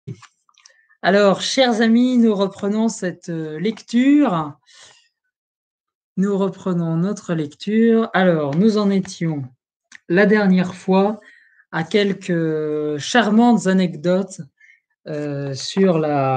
Alors, chers amis, nous reprenons cette lecture. Nous reprenons notre lecture. Alors, nous en étions la dernière fois à quelques charmantes anecdotes sur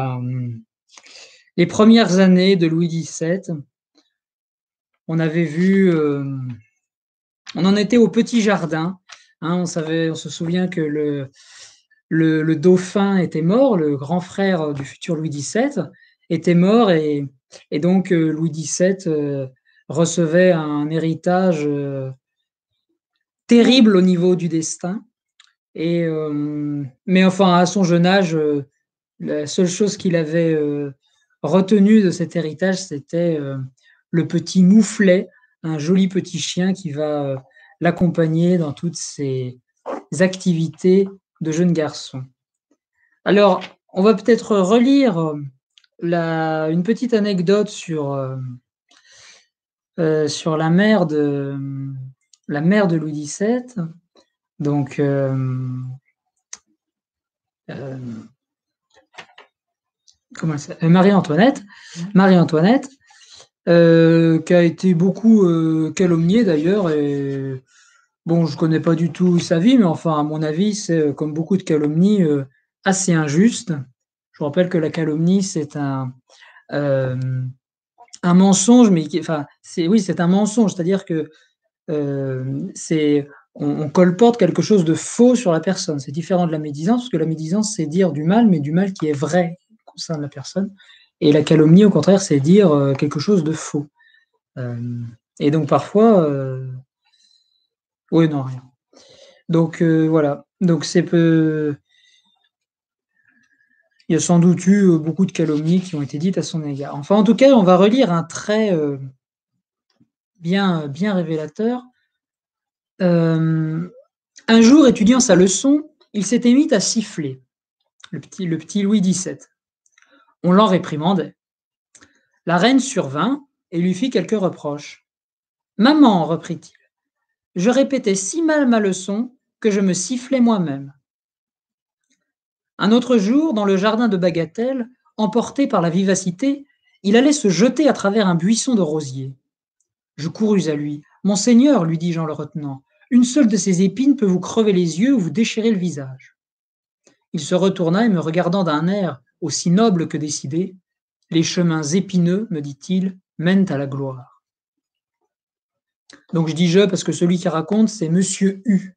les premières années de Louis XVII. On avait vu, on en était au petit jardin. Hein, on se souvient que le dauphin était mort, le grand frère du futur Louis XVII était mort et donc Louis XVII recevait un héritage terrible au niveau du destin. Mais enfin, à son jeune âge, la seule chose qu'il avait retenue de cet héritage, c'était le petit Mouflet, un joli petit chien qui va l'accompagner dans toutes ses activités de jeune garçon. Alors, on va peut-être relire une petite anecdote sur la mère de Louis XVII. Donc, Marie-Antoinette. Marie-Antoinette, qui a été beaucoup calomniée d'ailleurs. Et bon, je connais pas du tout sa vie, mais enfin, à mon avis, c'est comme beaucoup de calomnies assez injuste. Je vous rappelle que la calomnie, c'est un mensonge, mais enfin, c'est un mensonge, c'est-à-dire que on colporte quelque chose de faux sur la personne. C'est différent de la médisance, parce que la médisance, c'est dire du mal, mais du mal qui est vrai concerne la personne. Et la calomnie, au contraire, c'est dire quelque chose de faux. Et donc parfois, oui, non, rien. Donc voilà. Donc il y a sans doute eu beaucoup de calomnies qui ont été dites à son égard. Enfin, en tout cas, on va relire un trait bien révélateur. Un jour, étudiant sa leçon, il s'était mis à siffler, le petit Louis XVII. On l'en réprimandait. La reine survint et lui fit quelques reproches. « Maman, reprit-il, je répétais si mal ma leçon que je me sifflais moi-même. » Un autre jour, dans le jardin de Bagatelle, emporté par la vivacité, il allait se jeter à travers un buisson de rosiers. Je courus à lui. « Monseigneur, lui dis-je en le retenant, une seule de ces épines peut vous crever les yeux ou vous déchirer le visage. » Il se retourna et me regardant d'un air aussi noble que décidé. « Les chemins épineux, me dit-il, mènent à la gloire. » Donc je dis « je » parce que celui qui raconte, c'est Monsieur U.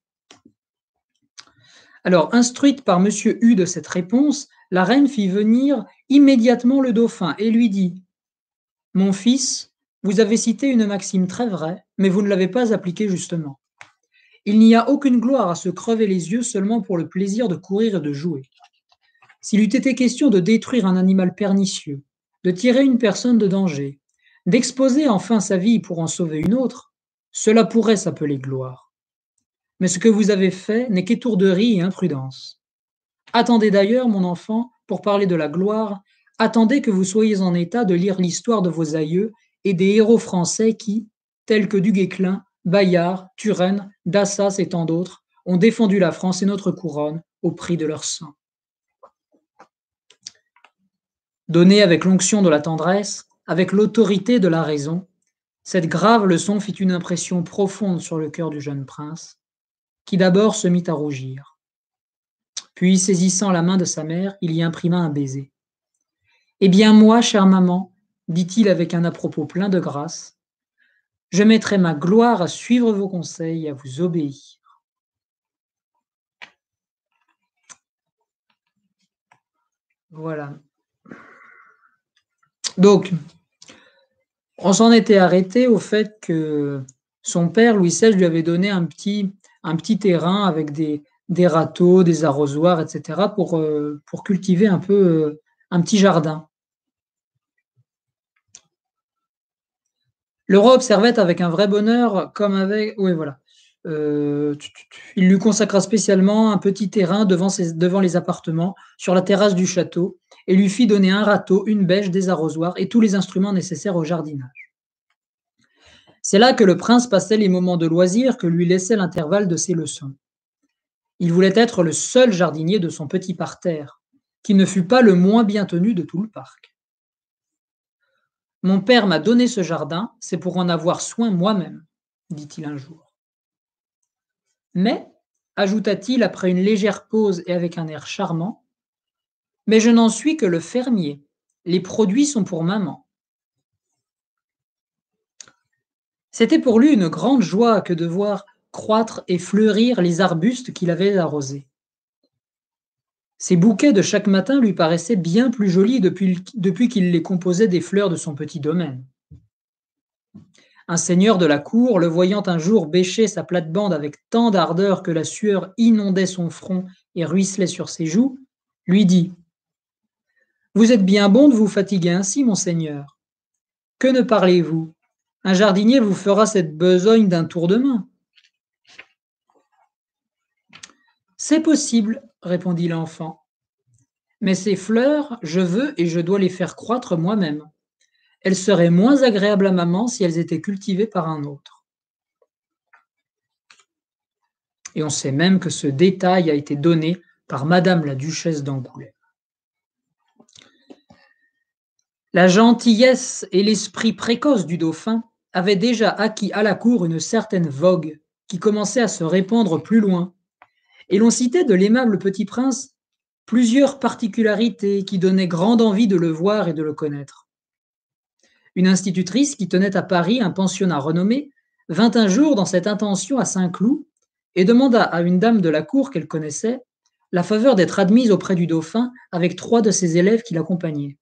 Alors, instruite par Monsieur U de cette réponse, la reine fit venir immédiatement le dauphin et lui dit « Mon fils, vous avez cité une maxime très vraie, mais vous ne l'avez pas appliquée justement. Il n'y a aucune gloire à se crever les yeux seulement pour le plaisir de courir et de jouer. S'il eût été question de détruire un animal pernicieux, de tirer une personne de danger, d'exposer enfin sa vie pour en sauver une autre, cela pourrait s'appeler gloire. Mais ce que vous avez fait n'est qu'étourderie et imprudence. Attendez d'ailleurs, mon enfant, pour parler de la gloire, attendez que vous soyez en état de lire l'histoire de vos aïeux et des héros français qui, tels que Du Guesclin, Bayard, Turenne, Dassas et tant d'autres, ont défendu la France et notre couronne au prix de leur sang. » Donnée avec l'onction de la tendresse, avec l'autorité de la raison, cette grave leçon fit une impression profonde sur le cœur du jeune prince, qui d'abord se mit à rougir. Puis, saisissant la main de sa mère, il y imprima un baiser. « Eh bien moi, chère maman, dit-il avec un à-propos plein de grâce, je mettrai ma gloire à suivre vos conseils et à vous obéir. » Voilà. Donc, on s'en était arrêté au fait que son père, Louis XVI, lui avait donné un petit terrain avec des râteaux, des arrosoirs, etc., pour cultiver un peu un petit jardin. Le roi observait avec un vrai bonheur, comme avec... Oui, voilà. Il lui consacra spécialement un petit terrain devant les appartements, sur la terrasse du château, et lui fit donner un râteau, une bêche, des arrosoirs et tous les instruments nécessaires au jardinage. C'est là que le prince passait les moments de loisir que lui laissait l'intervalle de ses leçons. Il voulait être le seul jardinier de son petit parterre, qui ne fut pas le moins bien tenu de tout le parc. Mon père m'a donné ce jardin, c'est pour en avoir soin moi-même, dit-il un jour. Mais, ajouta-t-il après une légère pause et avec un air charmant, mais je n'en suis que le fermier. Les produits sont pour maman. C'était pour lui une grande joie que de voir croître et fleurir les arbustes qu'il avait arrosés. Ces bouquets de chaque matin lui paraissaient bien plus jolis depuis qu'il les composait des fleurs de son petit domaine. Un seigneur de la cour, le voyant un jour bêcher sa plate-bande avec tant d'ardeur que la sueur inondait son front et ruisselait sur ses joues, lui dit « Vous êtes bien bon de vous fatiguer ainsi, monseigneur. Que ne parlez-vous? Un jardinier vous fera cette besogne d'un tour de main. » C'est possible, répondit l'enfant. Mais ces fleurs, je veux et je dois les faire croître moi-même. Elles seraient moins agréables à maman si elles étaient cultivées par un autre. Et on sait même que ce détail a été donné par Madame la Duchesse d'Angoulême. La gentillesse et l'esprit précoce du dauphin avaient déjà acquis à la cour une certaine vogue qui commençait à se répandre plus loin, et l'on citait de l'aimable petit prince plusieurs particularités qui donnaient grande envie de le voir et de le connaître. Une institutrice qui tenait à Paris un pensionnat renommé vint un jour dans cette intention à Saint-Cloud et demanda à une dame de la cour qu'elle connaissait la faveur d'être admise auprès du dauphin avec 3 de ses élèves qui l'accompagnaient.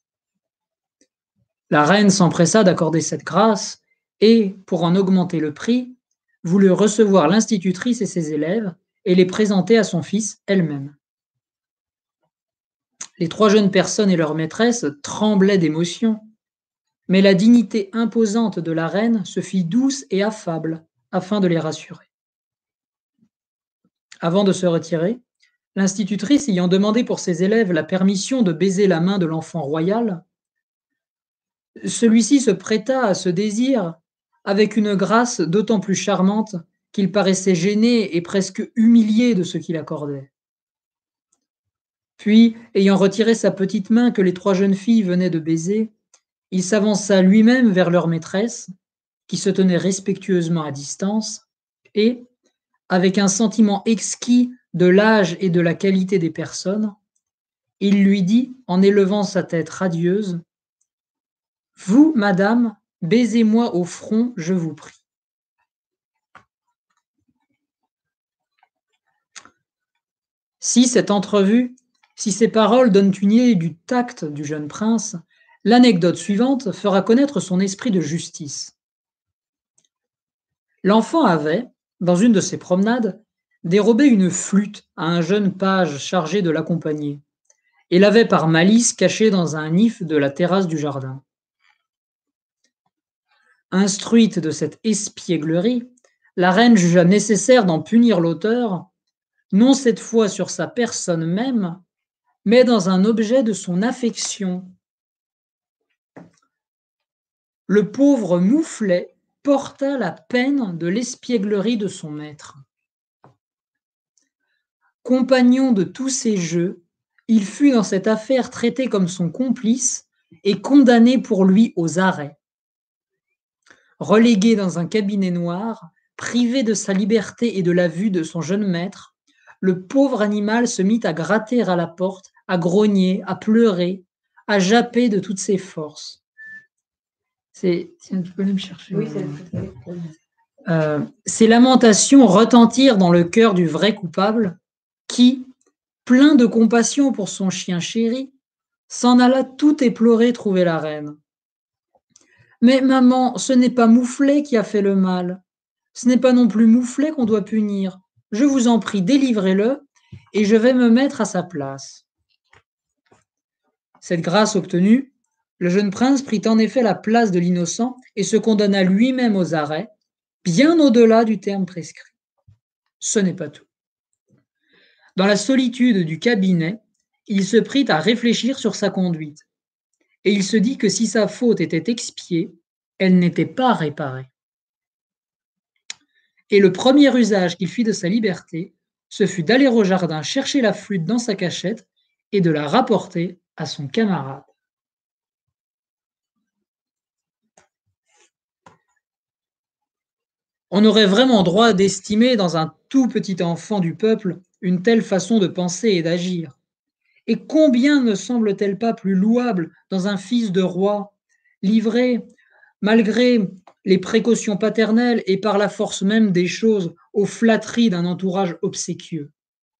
La reine s'empressa d'accorder cette grâce et, pour en augmenter le prix, voulut recevoir l'institutrice et ses élèves et les présenter à son fils elle-même. Les 3 jeunes personnes et leur maîtresse tremblaient d'émotion, mais la dignité imposante de la reine se fit douce et affable afin de les rassurer. Avant de se retirer, l'institutrice ayant demandé pour ses élèves la permission de baiser la main de l'enfant royal, celui-ci se prêta à ce désir avec une grâce d'autant plus charmante qu'il paraissait gêné et presque humilié de ce qu'il accordait. Puis, ayant retiré sa petite main que les 3 jeunes filles venaient de baiser, il s'avança lui-même vers leur maîtresse, qui se tenait respectueusement à distance, et, avec un sentiment exquis de l'âge et de la qualité des personnes, il lui dit, en élevant sa tête radieuse, « Vous, madame, baisez-moi au front, je vous prie. » Si cette entrevue, si ces paroles donnent une idée du tact du jeune prince, l'anecdote suivante fera connaître son esprit de justice. L'enfant avait, dans une de ses promenades, dérobé une flûte à un jeune page chargé de l'accompagner, et l'avait par malice cachée dans un if de la terrasse du jardin. Instruite de cette espièglerie, la reine jugea nécessaire d'en punir l'auteur, non cette fois sur sa personne même, mais dans un objet de son affection. Le pauvre Mouflet porta la peine de l'espièglerie de son maître. Compagnon de tous ses jeux, il fut dans cette affaire traité comme son complice et condamné pour lui aux arrêts. Relégué dans un cabinet noir, privé de sa liberté et de la vue de son jeune maître, le pauvre animal se mit à gratter à la porte, à grogner, à pleurer, à japper de toutes ses forces. Tiens, tu peux aller me chercher. Oui, ces lamentations retentirent dans le cœur du vrai coupable, qui, plein de compassion pour son chien chéri, s'en alla tout éploré trouver la reine. « Mais maman, ce n'est pas Mouflet qui a fait le mal. Ce n'est pas non plus Mouflet qu'on doit punir. Je vous en prie, délivrez-le, et je vais me mettre à sa place. » Cette grâce obtenue, le jeune prince prit en effet la place de l'innocent et se condamna lui-même aux arrêts, bien au-delà du terme prescrit. Ce n'est pas tout. Dans la solitude du cabinet, il se prit à réfléchir sur sa conduite, et il se dit que si sa faute était expiée, elle n'était pas réparée. Et le premier usage qu'il fit de sa liberté, ce fut d'aller au jardin chercher la flûte dans sa cachette et de la rapporter à son camarade. On aurait vraiment droit d'estimer dans un tout petit enfant du peuple une telle façon de penser et d'agir. Et combien ne semble-t-elle pas plus louable dans un fils de roi, livré, malgré les précautions paternelles et par la force même des choses, aux flatteries d'un entourage obséquieux.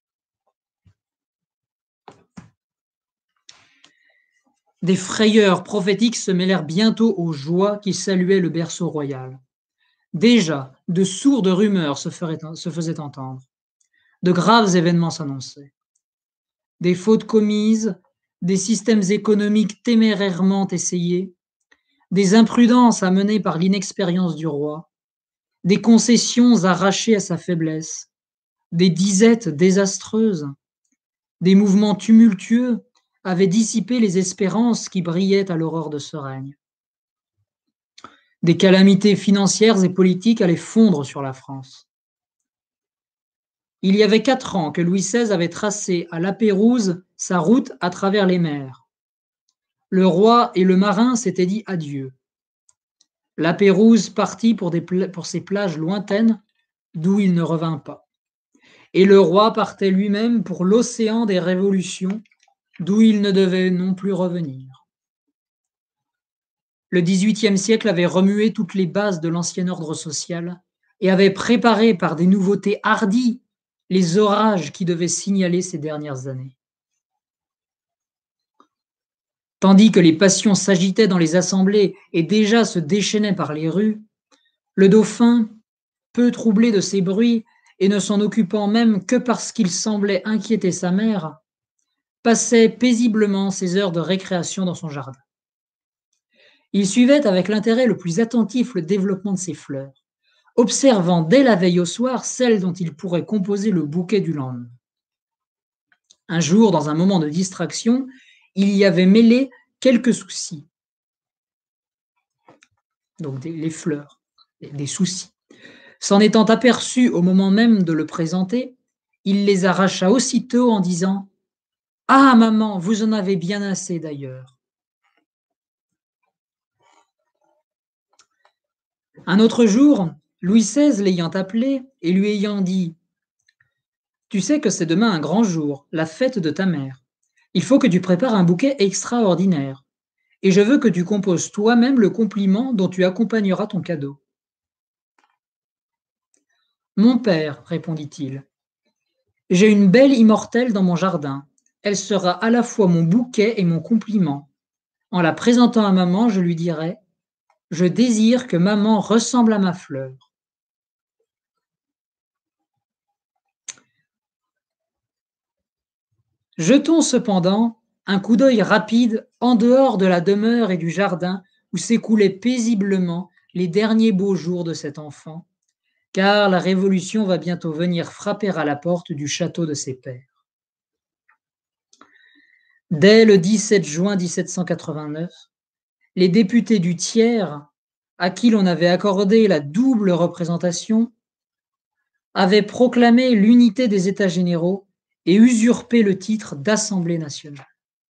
Des frayeurs prophétiques se mêlèrent bientôt aux joies qui saluaient le berceau royal. Déjà, de sourdes rumeurs se faisaient entendre. De graves événements s'annonçaient. Des fautes commises, des systèmes économiques témérairement essayés, des imprudences amenées par l'inexpérience du roi, des concessions arrachées à sa faiblesse, des disettes désastreuses, des mouvements tumultueux avaient dissipé les espérances qui brillaient à l'aurore de ce règne. Des calamités financières et politiques allaient fondre sur la France. Il y avait 4 ans que Louis XVI avait tracé à La Pérouse sa route à travers les mers. Le roi et le marin s'étaient dit adieu. La Pérouse partit pour ces plages lointaines d'où il ne revint pas. Et le roi partait lui-même pour l'océan des révolutions d'où il ne devait non plus revenir. Le XVIIIe siècle avait remué toutes les bases de l'ancien ordre social et avait préparé par des nouveautés hardies les orages qui devaient signaler ces dernières années. Tandis que les passions s'agitaient dans les assemblées et déjà se déchaînaient par les rues, le dauphin, peu troublé de ces bruits et ne s'en occupant même que parce qu'il semblait inquiéter sa mère, passait paisiblement ses heures de récréation dans son jardin. Il suivait avec l'intérêt le plus attentif le développement de ses fleurs, observant dès la veille au soir celles dont il pourrait composer le bouquet du lendemain. Un jour, dans un moment de distraction, il y avait mêlé quelques soucis. Donc les fleurs, des soucis. S'en étant aperçu au moment même de le présenter, il les arracha aussitôt en disant « Ah, maman, vous en avez bien assez d'ailleurs. » Un autre jour, Louis XVI l'ayant appelé et lui ayant dit « Tu sais que c'est demain un grand jour, la fête de ta mère. Il faut que tu prépares un bouquet extraordinaire. Et je veux que tu composes toi-même le compliment dont tu accompagneras ton cadeau. » « Mon père, répondit-il, j'ai une belle immortelle dans mon jardin. Elle sera à la fois mon bouquet et mon compliment. En la présentant à maman, je lui dirai « Je désire que maman ressemble à ma fleur. » Jetons cependant un coup d'œil rapide en dehors de la demeure et du jardin où s'écoulaient paisiblement les derniers beaux jours de cet enfant, car la Révolution va bientôt venir frapper à la porte du château de ses pères. Dès le 17 juin 1789, les députés du tiers, à qui l'on avait accordé la double représentation, avaient proclamé l'unité des États généraux et usurpé le titre d'Assemblée nationale.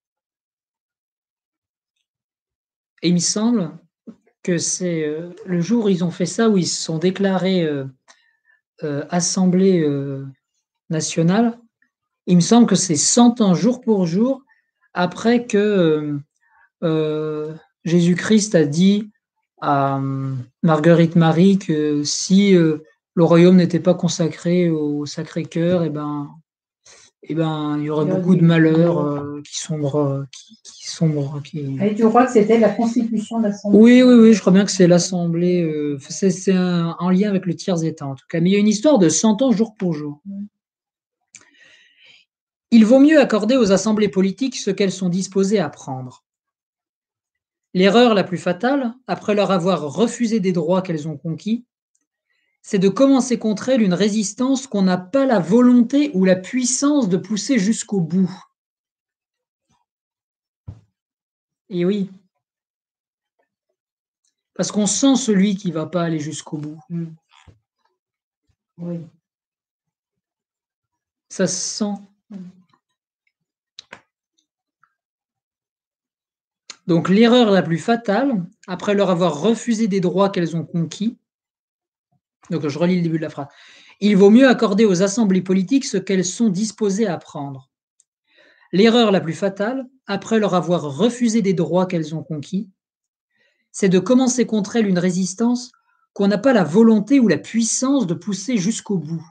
Et il me semble que c'est le jour où ils ont fait ça, où ils se sont déclarés Assemblée nationale. Il me semble que c'est 100 ans jour pour jour après que Jésus-Christ a dit à Marguerite Marie que si le royaume n'était pas consacré au Sacré-Cœur, il y aurait beaucoup de malheurs qui sombrent. Et tu crois que c'était la constitution de l'Assemblée? Oui, je crois bien que c'est l'Assemblée. C'est en lien avec le tiers état, en tout cas. Mais il y a une histoire de 100 ans jour pour jour. Il vaut mieux accorder aux assemblées politiques ce qu'elles sont disposées à prendre. L'erreur la plus fatale, après leur avoir refusé des droits qu'elles ont conquis, c'est de commencer contre elles une résistance qu'on n'a pas la volonté ou la puissance de pousser jusqu'au bout. Et oui, parce qu'on sent celui qui ne va pas aller jusqu'au bout. Oui. Ça se sent. Donc l'erreur la plus fatale, après leur avoir refusé des droits qu'elles ont conquis, donc je relis le début de la phrase, il vaut mieux accorder aux assemblées politiques ce qu'elles sont disposées à prendre. L'erreur la plus fatale, après leur avoir refusé des droits qu'elles ont conquis, c'est de commencer contre elles une résistance qu'on n'a pas la volonté ou la puissance de pousser jusqu'au bout.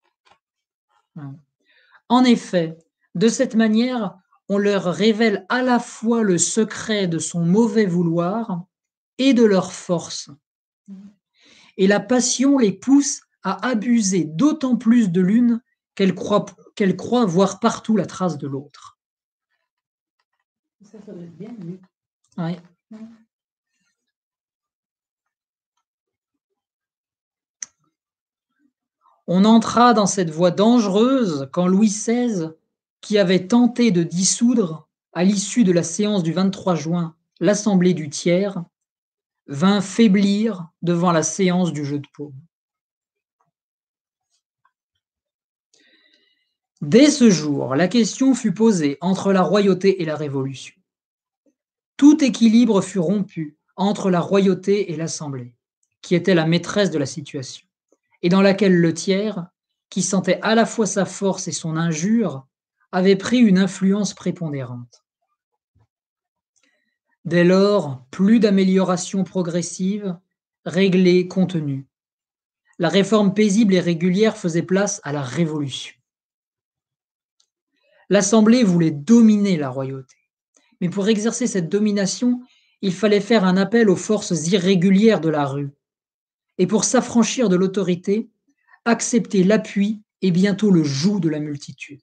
En effet, de cette manière, on leur révèle à la fois le secret de son mauvais vouloir et de leur force. Et la passion les pousse à abuser d'autant plus de l'une qu'elle croit voir partout la trace de l'autre. Ça doit être bien, oui. Oui. On entra dans cette voie dangereuse quand Louis XVI, qui avait tenté de dissoudre, à l'issue de la séance du 23 juin, l'Assemblée du tiers, vint faiblir devant la séance du jeu de paume. Dès ce jour, la question fut posée entre la royauté et la Révolution. Tout équilibre fut rompu entre la royauté et l'Assemblée, qui était la maîtresse de la situation, et dans laquelle le tiers, qui sentait à la fois sa force et son injure, avait pris une influence prépondérante. Dès lors, plus d'amélioration progressive, réglée, contenue. La réforme paisible et régulière faisait place à la révolution. L'Assemblée voulait dominer la royauté. Mais pour exercer cette domination, il fallait faire un appel aux forces irrégulières de la rue. Et pour s'affranchir de l'autorité, accepter l'appui et bientôt le joug de la multitude.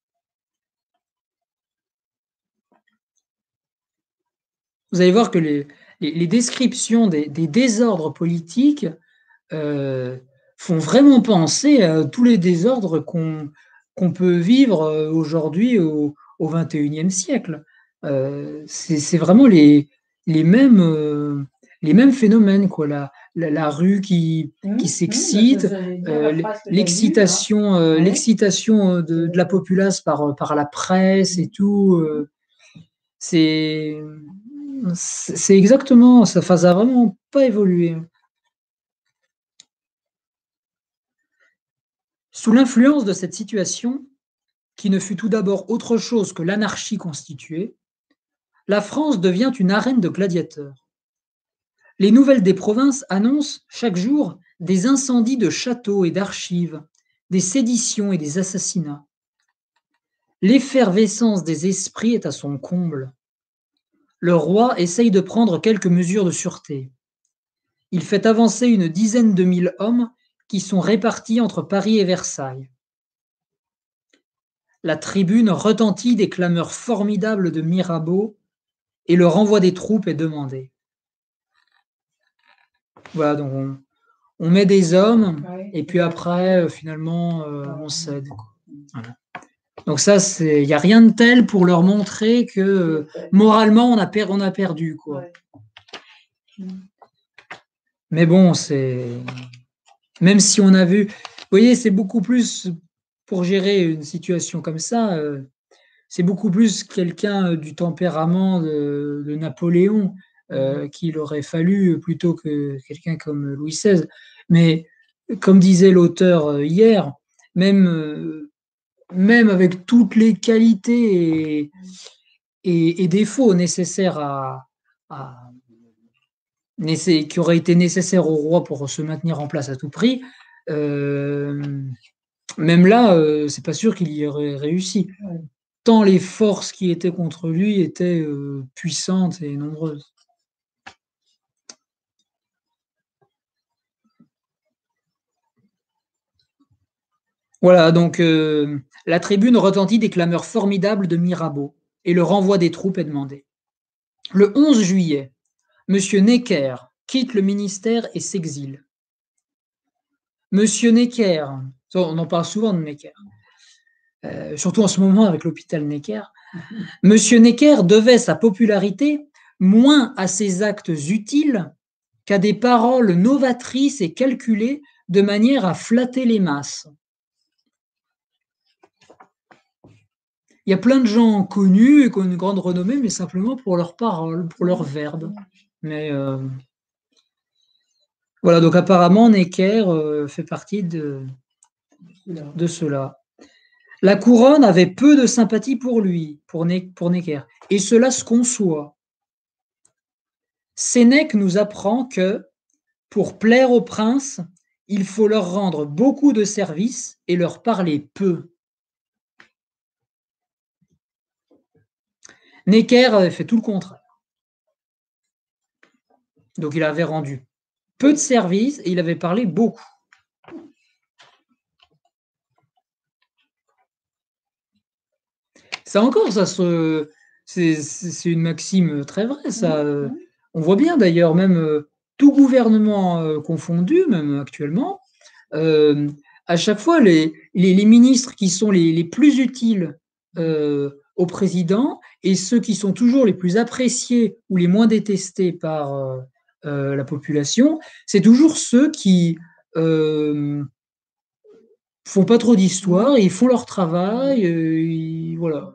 Vous allez voir que les descriptions des désordres politiques font vraiment penser à tous les désordres qu'on peut vivre aujourd'hui au XXIe siècle. C'est vraiment les mêmes phénomènes, quoi. La rue qui s'excite, l'excitation de la populace par la presse et tout. C'est exactement ça. Ça n'a vraiment pas évolué. Sous l'influence de cette situation, qui ne fut tout d'abord autre chose que l'anarchie constituée, la France devient une arène de gladiateurs. Les nouvelles des provinces annoncent chaque jour des incendies de châteaux et d'archives, des séditions et des assassinats. L'effervescence des esprits est à son comble. Le roi essaye de prendre quelques mesures de sûreté. Il fait avancer une dizaine de mille hommes qui sont répartis entre Paris et Versailles. La tribune retentit des clameurs formidables de Mirabeau et le renvoi des troupes est demandé. Voilà, donc on met des hommes et puis après, finalement, on cède. Voilà. Donc ça, il n'y a rien de tel pour leur montrer que moralement, on a perdu, quoi. Mais bon, même si on a vu... Vous voyez, c'est beaucoup plus... Pour gérer une situation comme ça, c'est beaucoup plus quelqu'un du tempérament de Napoléon qu'il aurait fallu plutôt que quelqu'un comme Louis XVI. Mais comme disait l'auteur hier, même avec toutes les qualités et défauts nécessaires qui auraient été nécessaires au roi pour se maintenir en place à tout prix, même là, c'est pas sûr qu'il y aurait réussi. Tant les forces qui étaient contre lui étaient puissantes et nombreuses. Voilà, donc la tribune retentit des clameurs formidables de Mirabeau et le renvoi des troupes est demandé. Le 11 juillet, M. Necker quitte le ministère et s'exile. M. Necker, on en parle souvent de Necker, surtout en ce moment avec l'hôpital Necker. M. Necker devait sa popularité moins à ses actes utiles qu'à des paroles novatrices et calculées de manière à flatter les masses. Il y a plein de gens connus et qui ont une grande renommée, mais simplement pour leurs paroles, pour leurs verbes. Mais voilà, donc apparemment, Necker fait partie de cela. La couronne avait peu de sympathie pour lui, pour Necker, et cela se conçoit. Sénèque nous apprend que, pour plaire aux princes, il faut leur rendre beaucoup de services et leur parler peu. Necker avait fait tout le contraire. Donc il avait rendu peu de services et il avait parlé beaucoup. Ça encore, c'est une maxime très vraie, ça. On voit bien d'ailleurs, même tout gouvernement confondu, même actuellement, à chaque fois, les ministres qui sont les plus utiles au président et ceux qui sont toujours les plus appréciés ou les moins détestés par la population, c'est toujours ceux qui font pas trop d'histoire, ils font leur travail, voilà.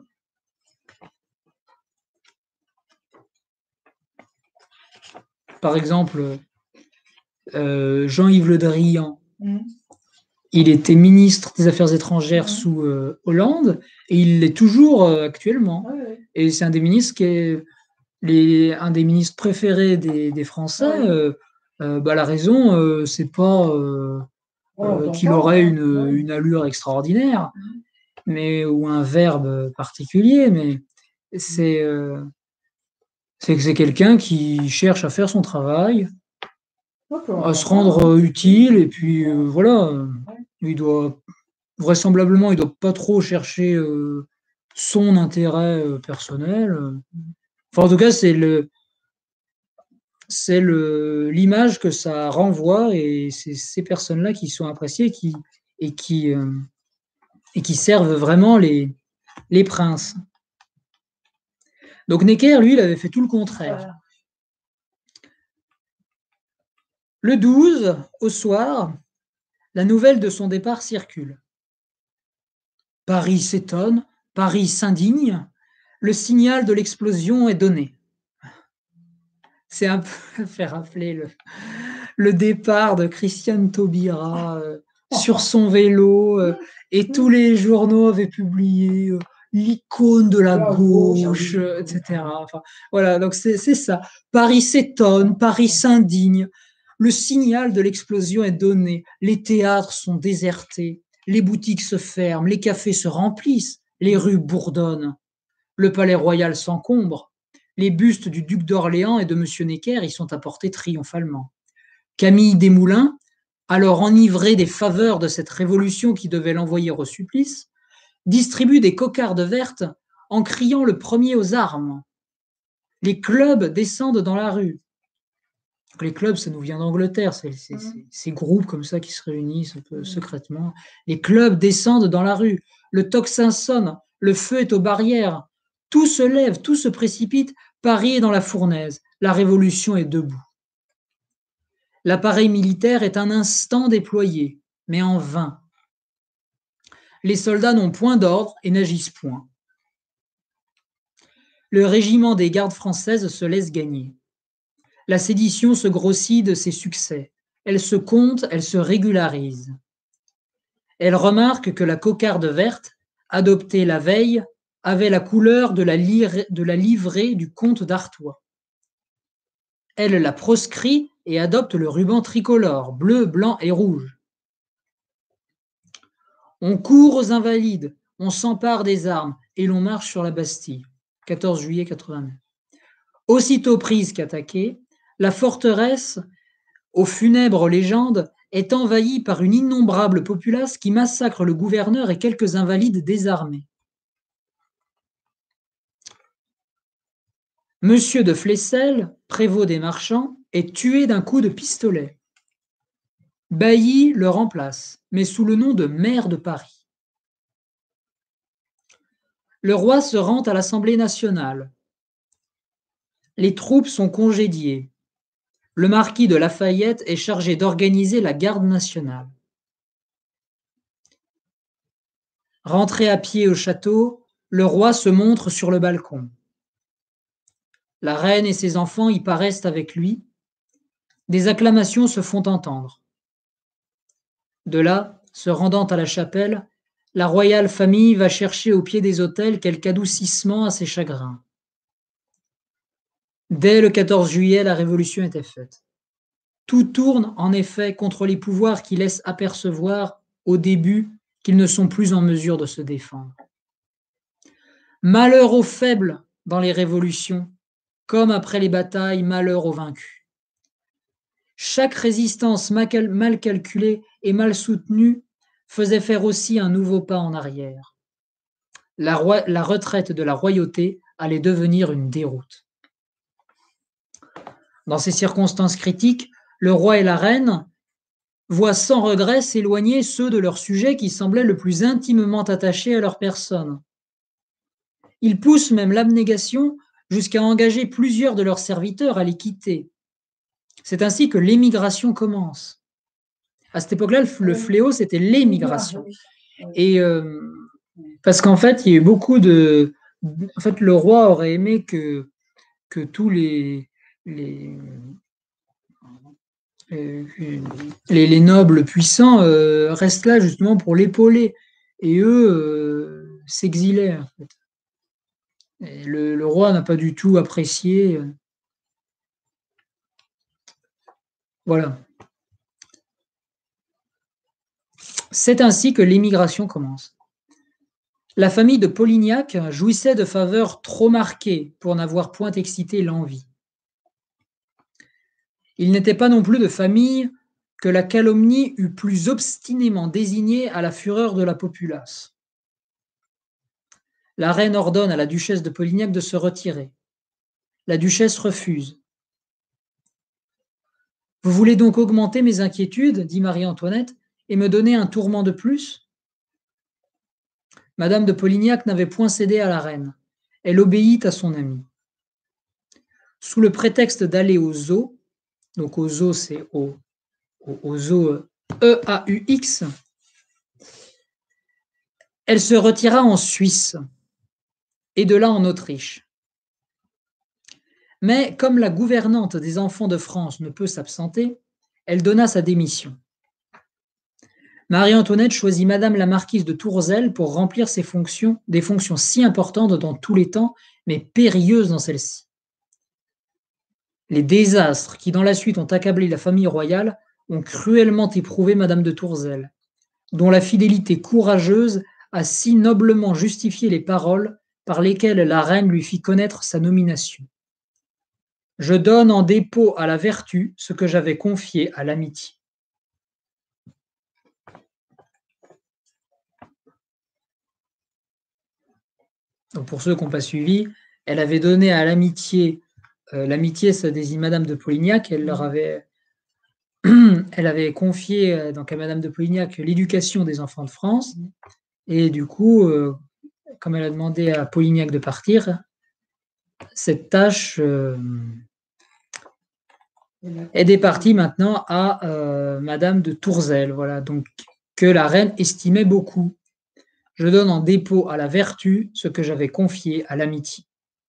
Par exemple, Jean-Yves Le Drian, il était ministre des Affaires étrangères sous Hollande et il l'est toujours actuellement. Et c'est un des ministres qui est un des ministres préférés des Français. La raison, c'est pas qu'il aurait une allure extraordinaire, ou un verbe particulier, mais c'est quelqu'un qui cherche à faire son travail, à se rendre utile, et puis voilà, vraisemblablement, il doit pas trop chercher son intérêt personnel. Enfin, en tout cas, c'est l'image que ça renvoie, et c'est ces personnes-là qui sont appréciées et qui servent vraiment les princes. Donc Necker, lui, il avait fait tout le contraire. Le 12, au soir, la nouvelle de son départ circule. Paris s'étonne, Paris s'indigne, le signal de l'explosion est donné. C'est un peu faire rappeler le départ de Christiane Taubira sur son vélo, et tous les journaux avaient publié l'icône de la gauche, etc. Enfin, voilà, donc c'est ça. Paris s'étonne, Paris s'indigne, le signal de l'explosion est donné, les théâtres sont désertés, les boutiques se ferment, les cafés se remplissent, les rues bourdonnent, le palais royal s'encombre, les bustes du duc d'Orléans et de M. Necker y sont apportés triomphalement. Camille Desmoulins, alors enivré des faveurs de cette révolution qui devait l'envoyer au supplice, distribue des cocardes vertes en criant le premier aux armes. Les clubs descendent dans la rue. Donc les clubs, ça nous vient d'Angleterre, c'est ces groupes comme ça qui se réunissent un peu secrètement. Les clubs descendent dans la rue, le tocsin sonne, le feu est aux barrières, tout se lève, tout se précipite, Paris est dans la fournaise, la révolution est debout. L'appareil militaire est un instant déployé, mais en vain. Les soldats n'ont point d'ordre et n'agissent point. Le régiment des gardes françaises se laisse gagner. La sédition se grossit de ses succès. Elle se compte, elle se régularise. Elle remarque que la cocarde verte, adoptée la veille, avait la couleur de la livrée du comte d'Artois. Elle la proscrit et adopte le ruban tricolore, bleu, blanc et rouge. On court aux Invalides, on s'empare des armes et l'on marche sur la Bastille. 14 juillet 89. Aussitôt prise qu'attaquée, la forteresse, aux funèbres légendes, est envahie par une innombrable populace qui massacre le gouverneur et quelques invalides désarmés. Monsieur de Flesselles, prévôt des marchands, est tué d'un coup de pistolet. Bailly le remplace, mais sous le nom de maire de Paris. Le roi se rend à l'Assemblée nationale. Les troupes sont congédiées. Le marquis de Lafayette est chargé d'organiser la garde nationale. Rentré à pied au château, le roi se montre sur le balcon. La reine et ses enfants y paraissent avec lui. Des acclamations se font entendre. De là, se rendant à la chapelle, la royale famille va chercher au pied des autels quelque adoucissement à ses chagrins. Dès le 14 juillet, la Révolution était faite. Tout tourne en effet contre les pouvoirs qui laissent apercevoir au début qu'ils ne sont plus en mesure de se défendre. Malheur aux faibles dans les révolutions, comme après les batailles, malheur aux vaincus. Chaque résistance mal calculée et mal soutenue faisait faire aussi un nouveau pas en arrière. La retraite de la royauté allait devenir une déroute. Dans ces circonstances critiques, le roi et la reine voient sans regret s'éloigner ceux de leur sujet qui semblaient le plus intimement attachés à leur personne. Ils poussent même l'abnégation jusqu'à engager plusieurs de leurs serviteurs à les quitter. C'est ainsi que l'émigration commence. À cette époque-là, le fléau, c'était l'émigration. Et parce qu'en fait, il y a eu beaucoup de... En fait, le roi aurait aimé que tous les nobles puissants restent là justement pour l'épauler. Et eux s'exilaient, en fait. Et le roi n'a pas du tout apprécié. Voilà. C'est ainsi que l'émigration commence. La famille de Polignac jouissait de faveurs trop marquées pour n'avoir point excité l'envie. Il n'était pas non plus de famille que la calomnie eût plus obstinément désignée à la fureur de la populace. La reine ordonne à la duchesse de Polignac de se retirer. La duchesse refuse. « Vous voulez donc augmenter mes inquiétudes, dit Marie-Antoinette, et me donner un tourment de plus ?» Madame de Polignac n'avait point cédé à la reine. Elle obéit à son amie. Sous le prétexte d'aller aux zoo, donc aux zoo c'est aux zoo EAUX, elle se retira en Suisse et de là en Autriche. Mais comme la gouvernante des enfants de France ne peut s'absenter, elle donna sa démission. Marie-Antoinette choisit Madame la marquise de Tourzel pour remplir ses fonctions, des fonctions si importantes dans tous les temps, mais périlleuses dans celle-ci. Les désastres qui dans la suite ont accablé la famille royale ont cruellement éprouvé Madame de Tourzel, dont la fidélité courageuse a si noblement justifié les paroles par lesquelles la reine lui fit connaître sa nomination. « Je donne en dépôt à la vertu ce que j'avais confié à l'amitié. » Donc pour ceux qui n'ont pas suivi, elle avait donné à l'amitié, l'amitié ça désigne Madame de Polignac, elle avait confié donc à Madame de Polignac l'éducation des enfants de France, et du coup, comme elle a demandé à Polignac de partir, cette tâche est départie maintenant à Madame de Tourzel, voilà, donc que la reine estimait beaucoup. Je donne en dépôt à la vertu ce que j'avais confié à l'amitié.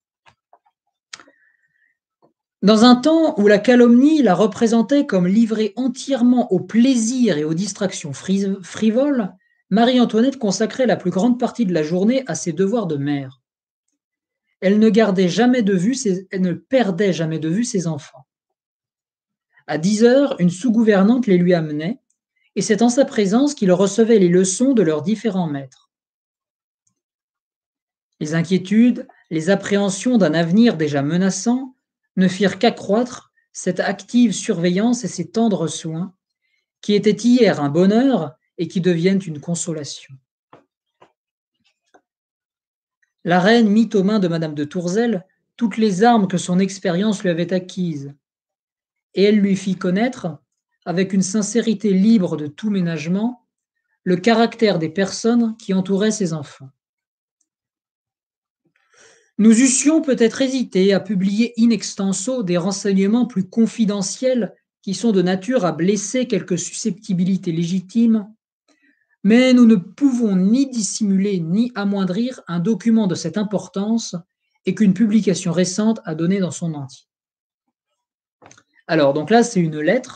Dans un temps où la calomnie la représentait comme livrée entièrement au plaisir et aux distractions frivoles, Marie-Antoinette consacrait la plus grande partie de la journée à ses devoirs de mère. Elle ne perdait jamais de vue ses enfants. À 10 heures, une sous-gouvernante les lui amenait, et c'est en sa présence qu'il recevait les leçons de leurs différents maîtres. Les inquiétudes, les appréhensions d'un avenir déjà menaçant ne firent qu'accroître cette active surveillance et ces tendres soins qui étaient hier un bonheur et qui deviennent une consolation. La reine mit aux mains de Madame de Tourzel toutes les armes que son expérience lui avait acquises, et elle lui fit connaître, avec une sincérité libre de tout ménagement, le caractère des personnes qui entouraient ses enfants. Nous eussions peut-être hésité à publier in extenso des renseignements plus confidentiels qui sont de nature à blesser quelques susceptibilités légitimes, Mais nous ne pouvons ni dissimuler ni amoindrir un document de cette importance et qu'une publication récente a donné dans son entier. Alors, donc là, c'est une lettre.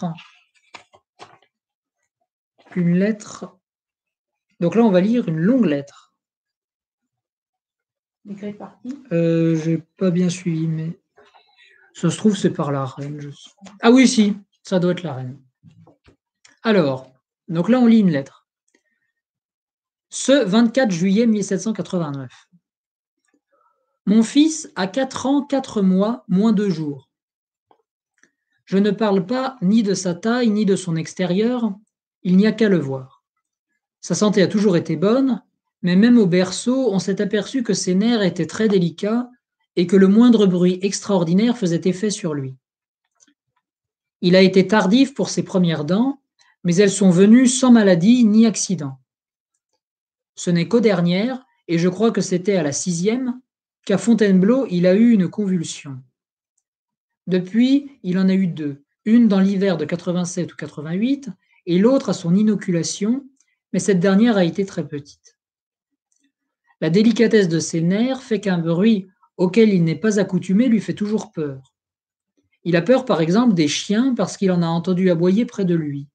Une lettre. Donc là, on va lire une longue lettre. Écrite par qui ? J'ai pas bien suivi, mais ça se trouve, c'est par la reine. Ah oui, si, ça doit être la reine. Alors, donc là, on lit une lettre. Ce 24 juillet 1789. Mon fils a 4 ans, 4 mois, moins 2 jours. Je ne parle pas ni de sa taille, ni de son extérieur, il n'y a qu'à le voir. Sa santé a toujours été bonne, mais même au berceau, on s'est aperçu que ses nerfs étaient très délicats et que le moindre bruit extraordinaire faisait effet sur lui. Il a été tardif pour ses premières dents, mais elles sont venues sans maladie ni accident. Ce n'est qu'aux dernières, et je crois que c'était à la 6e, qu'à Fontainebleau il a eu une convulsion. Depuis, il en a eu 2, une dans l'hiver de 87 ou 88 et l'autre à son inoculation, mais cette dernière a été très petite. La délicatesse de ses nerfs fait qu'un bruit auquel il n'est pas accoutumé lui fait toujours peur. Il a peur par exemple des chiens parce qu'il en a entendu aboyer près de lui.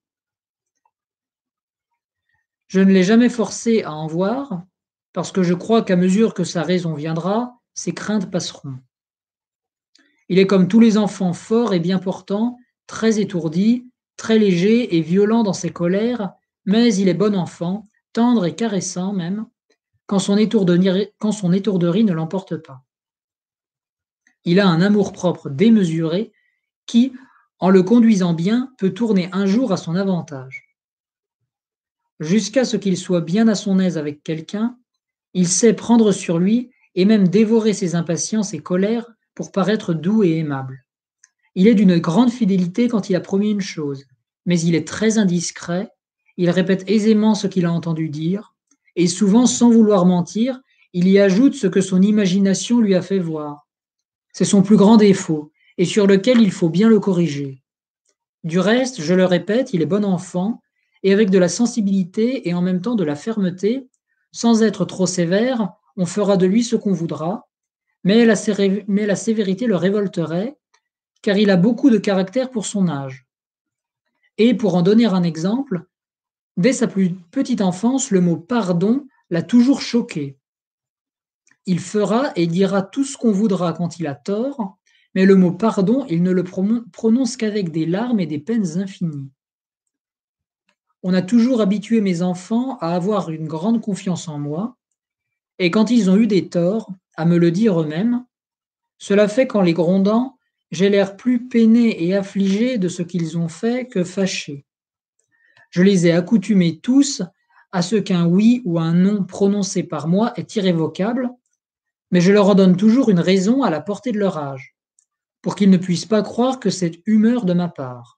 Je ne l'ai jamais forcé à en voir, parce que je crois qu'à mesure que sa raison viendra, ses craintes passeront. Il est comme tous les enfants forts et bien portants, très étourdi, très léger et violent dans ses colères, mais il est bon enfant, tendre et caressant même, quand son étourderie ne l'emporte pas. Il a un amour-propre démesuré qui, en le conduisant bien, peut tourner un jour à son avantage. Jusqu'à ce qu'il soit bien à son aise avec quelqu'un, il sait prendre sur lui et même dévorer ses impatiences et colères pour paraître doux et aimable. Il est d'une grande fidélité quand il a promis une chose, mais il est très indiscret, il répète aisément ce qu'il a entendu dire, et souvent, sans vouloir mentir, il y ajoute ce que son imagination lui a fait voir. C'est son plus grand défaut, et sur lequel il faut bien le corriger. Du reste, je le répète, il est bon enfant, et avec de la sensibilité et en même temps de la fermeté, sans être trop sévère, on fera de lui ce qu'on voudra, mais la sévérité le révolterait, car il a beaucoup de caractère pour son âge. Et pour en donner un exemple, dès sa plus petite enfance, le mot pardon l'a toujours choqué. Il fera et dira tout ce qu'on voudra quand il a tort, mais le mot pardon, il ne le prononce qu'avec des larmes et des peines infinies. On a toujours habitué mes enfants à avoir une grande confiance en moi, et quand ils ont eu des torts, à me le dire eux-mêmes. Cela fait qu'en les grondant, j'ai l'air plus peiné et affligé de ce qu'ils ont fait que fâché. Je les ai accoutumés tous à ce qu'un oui ou un non prononcé par moi est irrévocable, mais je leur en donne toujours une raison à la portée de leur âge, pour qu'ils ne puissent pas croire que c'est humeur de ma part.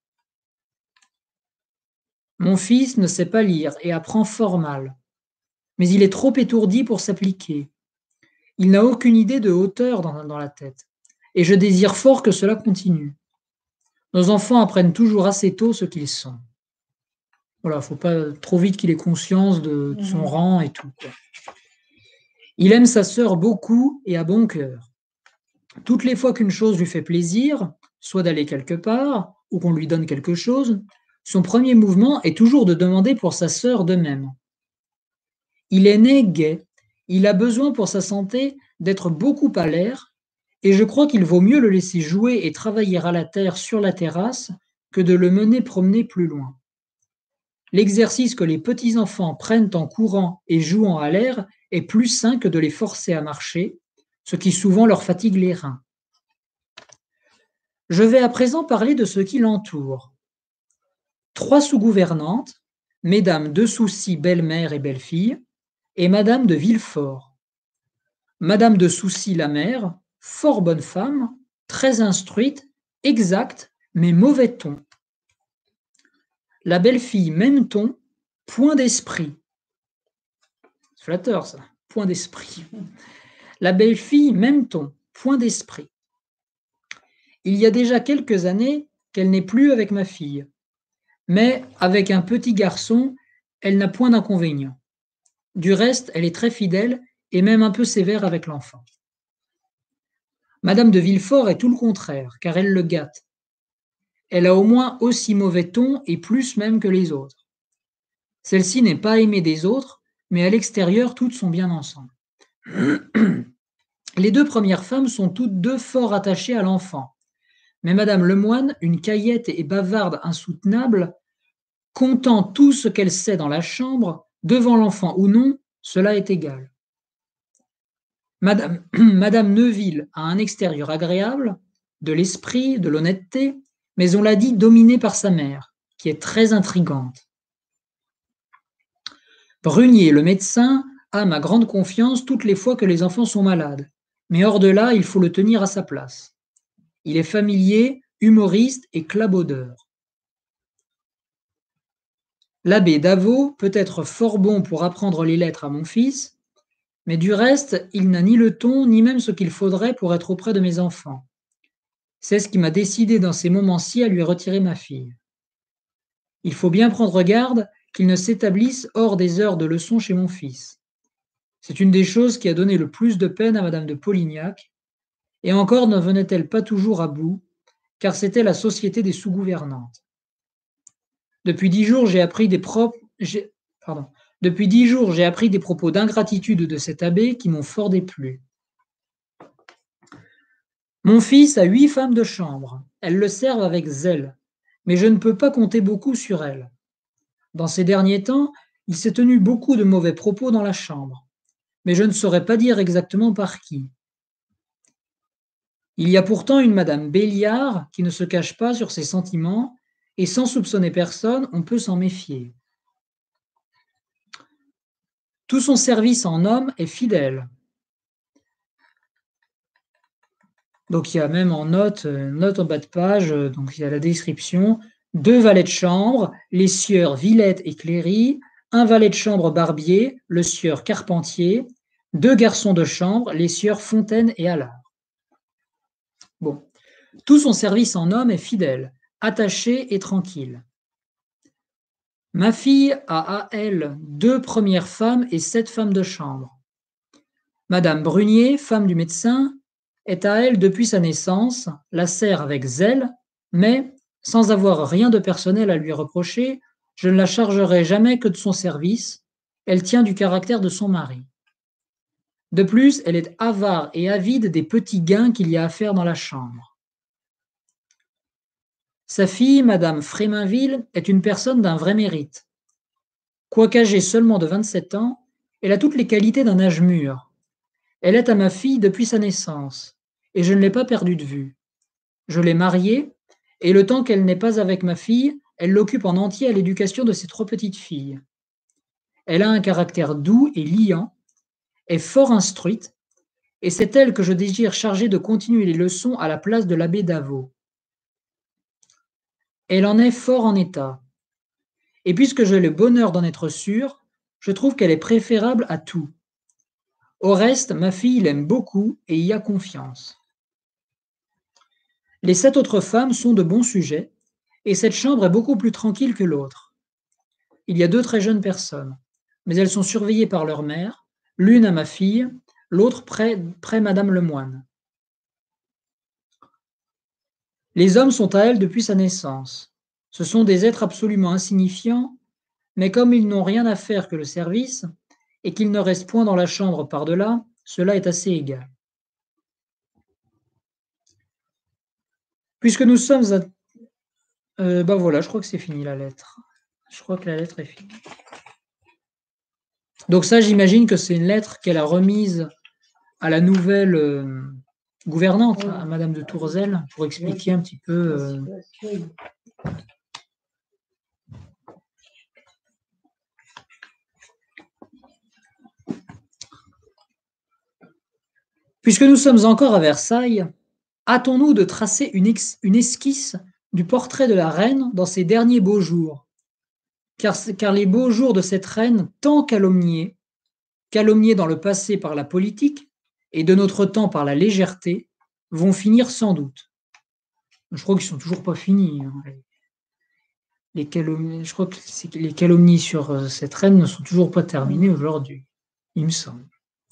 Mon fils ne sait pas lire et apprend fort mal, mais il est trop étourdi pour s'appliquer. Il n'a aucune idée de hauteur dans la tête, et je désire fort que cela continue. Nos enfants apprennent toujours assez tôt ce qu'ils sont. Voilà, faut pas trop vite qu'il ait conscience de son rang et tout, quoi. Il aime sa sœur beaucoup et à bon cœur. Toutes les fois qu'une chose lui fait plaisir, soit d'aller quelque part, ou qu'on lui donne quelque chose, son premier mouvement est toujours de demander pour sa sœur de même. Il est né gai, il a besoin pour sa santé d'être beaucoup à l'air, et je crois qu'il vaut mieux le laisser jouer et travailler à la terre sur la terrasse que de le mener promener plus loin. L'exercice que les petits-enfants prennent en courant et jouant à l'air est plus sain que de les forcer à marcher, ce qui souvent leur fatigue les reins. Je vais à présent parler de ce qui l'entoure. 3 sous-gouvernantes, mesdames de Soucy, belle-mère et belle-fille, et madame de Villefort. Madame de Soucy, la mère, fort bonne femme, très instruite, exacte, mais mauvais ton. La belle-fille, même ton, point d'esprit. C'est flatteur, ça, point d'esprit. La belle-fille, même ton, point d'esprit. Il y a déjà quelques années qu'elle n'est plus avec ma fille, mais avec un petit garçon, elle n'a point d'inconvénient. Du reste, elle est très fidèle et même un peu sévère avec l'enfant. Madame de Villefort est tout le contraire, car elle le gâte. Elle a au moins aussi mauvais ton et plus même que les autres. Celle-ci n'est pas aimée des autres, mais à l'extérieur, toutes sont bien ensemble. Les deux premières femmes sont toutes deux fort attachées à l'enfant. Mais Madame Lemoine, une caillette et bavarde insoutenable, comptant tout ce qu'elle sait dans la chambre, devant l'enfant ou non, cela est égal. Madame Neuville a un extérieur agréable, de l'esprit, de l'honnêteté, mais on l'a dit dominée par sa mère, qui est très intrigante. Brunier, le médecin, a ma grande confiance toutes les fois que les enfants sont malades, mais hors de là, il faut le tenir à sa place. Il est familier, humoriste et clabaudeur. L'abbé Davot peut être fort bon pour apprendre les lettres à mon fils, mais du reste, il n'a ni le ton, ni même ce qu'il faudrait pour être auprès de mes enfants. C'est ce qui m'a décidé dans ces moments-ci à lui retirer ma fille. Il faut bien prendre garde qu'il ne s'établisse hors des heures de leçon chez mon fils. C'est une des choses qui a donné le plus de peine à Madame de Polignac, et encore ne venait-elle pas toujours à bout, car c'était la société des sous-gouvernantes. Depuis 10 jours, j'ai appris des propos d'ingratitude de cet abbé qui m'ont fort déplu. Mon fils a 8 femmes de chambre. Elles le servent avec zèle, mais je ne peux pas compter beaucoup sur elles. Dans ces derniers temps, il s'est tenu beaucoup de mauvais propos dans la chambre, mais je ne saurais pas dire exactement par qui. Il y a pourtant une Madame Béliard qui ne se cache pas sur ses sentiments, et sans soupçonner personne, on peut s'en méfier. Tout son service en homme est fidèle. Donc il y a même en note en bas de page, donc il y a la description, 2 valets de chambre, les sieurs Villette et Cléry, un valet de chambre Barbier, le sieur Carpentier, 2 garçons de chambre, les sieurs Fontaine et Allard. Bon, tout son service en homme est fidèle, attaché et tranquille. Ma fille a à elle 2 premières femmes et 7 femmes de chambre. Madame Brunier, femme du médecin, est à elle depuis sa naissance, la sert avec zèle, mais, sans avoir rien de personnel à lui reprocher, je ne la chargerai jamais que de son service, elle tient du caractère de son mari. De plus, elle est avare et avide des petits gains qu'il y a à faire dans la chambre. Sa fille, Madame Fréminville, est une personne d'un vrai mérite. Quoique âgée seulement de 27 ans, elle a toutes les qualités d'un âge mûr. Elle est à ma fille depuis sa naissance, et je ne l'ai pas perdue de vue. Je l'ai mariée, et le temps qu'elle n'est pas avec ma fille, elle l'occupe en entier à l'éducation de ses 3 petites filles. Elle a un caractère doux et liant, est fort instruite, et c'est elle que je désire charger de continuer les leçons à la place de l'abbé Davot. Elle en est fort en état, et puisque j'ai le bonheur d'en être sûr, je trouve qu'elle est préférable à tout. Au reste, ma fille l'aime beaucoup et y a confiance. Les 7 autres femmes sont de bons sujets, et cette chambre est beaucoup plus tranquille que l'autre. Il y a 2 très jeunes personnes, mais elles sont surveillées par leur mère, l'une à ma fille, l'autre près Madame Lemoine. Les hommes sont à elle depuis sa naissance. Ce sont des êtres absolument insignifiants, mais comme ils n'ont rien à faire que le service, et qu'il ne reste point dans la chambre par-delà, cela est assez égal. Puisque nous sommes à... ben voilà, je crois que c'est fini la lettre. Je crois que la lettre est finie. Donc ça, j'imagine que c'est une lettre qu'elle a remise à la nouvelle gouvernante, à Madame de Tourzel, pour expliquer un petit peu... Puisque nous sommes encore à Versailles, hâtons-nous de tracer une esquisse du portrait de la reine dans ses derniers beaux jours, car les beaux jours de cette reine tant calomniée dans le passé par la politique et de notre temps par la légèreté, vont finir sans doute. Je crois qu'ils ne sont toujours pas finis. je crois que les calomnies sur cette reine ne sont toujours pas terminées aujourd'hui, il me semble.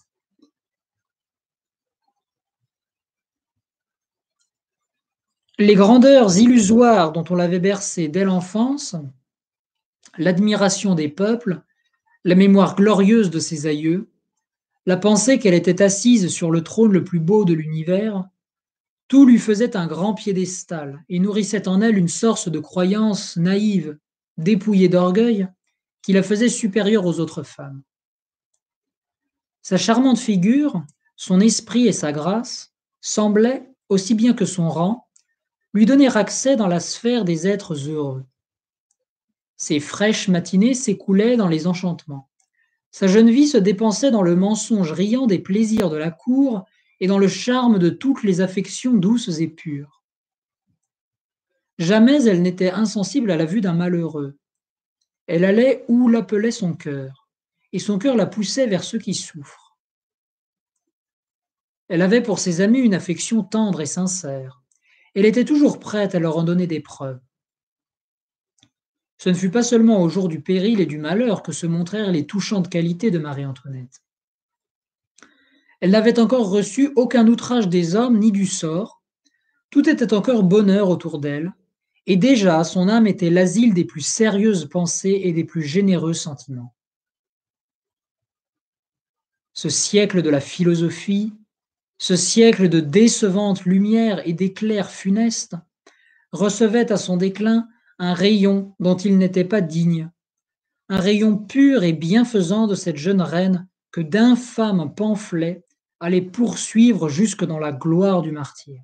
Les grandeurs illusoires dont on l'avait bercée dès l'enfance, l'admiration des peuples, la mémoire glorieuse de ses aïeux, la pensée qu'elle était assise sur le trône le plus beau de l'univers, tout lui faisait un grand piédestal et nourrissait en elle une sorte de croyance naïve, dépouillée d'orgueil, qui la faisait supérieure aux autres femmes. Sa charmante figure, son esprit et sa grâce semblaient, aussi bien que son rang, lui donner accès dans la sphère des êtres heureux. Ses fraîches matinées s'écoulaient dans les enchantements. Sa jeune vie se dépensait dans le mensonge riant des plaisirs de la cour et dans le charme de toutes les affections douces et pures. Jamais elle n'était insensible à la vue d'un malheureux. Elle allait où l'appelait son cœur, et son cœur la poussait vers ceux qui souffrent. Elle avait pour ses amis une affection tendre et sincère. Elle était toujours prête à leur en donner des preuves. Ce ne fut pas seulement au jour du péril et du malheur que se montrèrent les touchantes qualités de Marie-Antoinette. Elle n'avait encore reçu aucun outrage des hommes ni du sort. Tout était encore bonheur autour d'elle, et déjà son âme était l'asile des plus sérieuses pensées et des plus généreux sentiments. Ce siècle de la philosophie, ce siècle de décevantes lumières et d'éclairs funestes, recevait à son déclin un rayon dont il n'était pas digne, un rayon pur et bienfaisant de cette jeune reine que d'infâmes pamphlets allaient poursuivre jusque dans la gloire du martyre.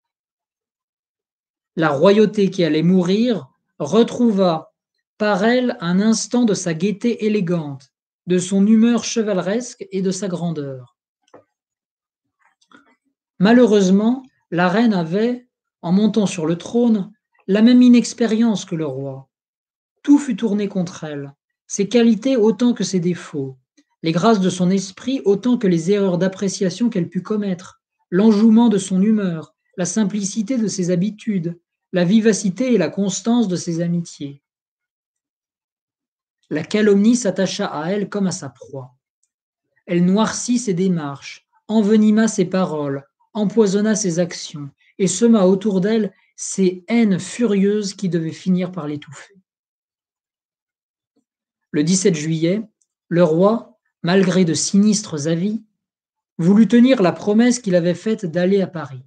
La royauté qui allait mourir retrouva par elle un instant de sa gaieté élégante, de son humeur chevaleresque et de sa grandeur. Malheureusement, la reine avait, en montant sur le trône, la même inexpérience que le roi. Tout fut tourné contre elle, ses qualités autant que ses défauts, les grâces de son esprit autant que les erreurs d'appréciation qu'elle put commettre, l'enjouement de son humeur, la simplicité de ses habitudes, la vivacité et la constance de ses amitiés. La calomnie s'attacha à elle comme à sa proie. Elle noircit ses démarches, envenima ses paroles, empoisonna ses actions et sema autour d'elle ces haines furieuses qui devaient finir par l'étouffer. Le 17 juillet, le roi, malgré de sinistres avis, voulut tenir la promesse qu'il avait faite d'aller à Paris.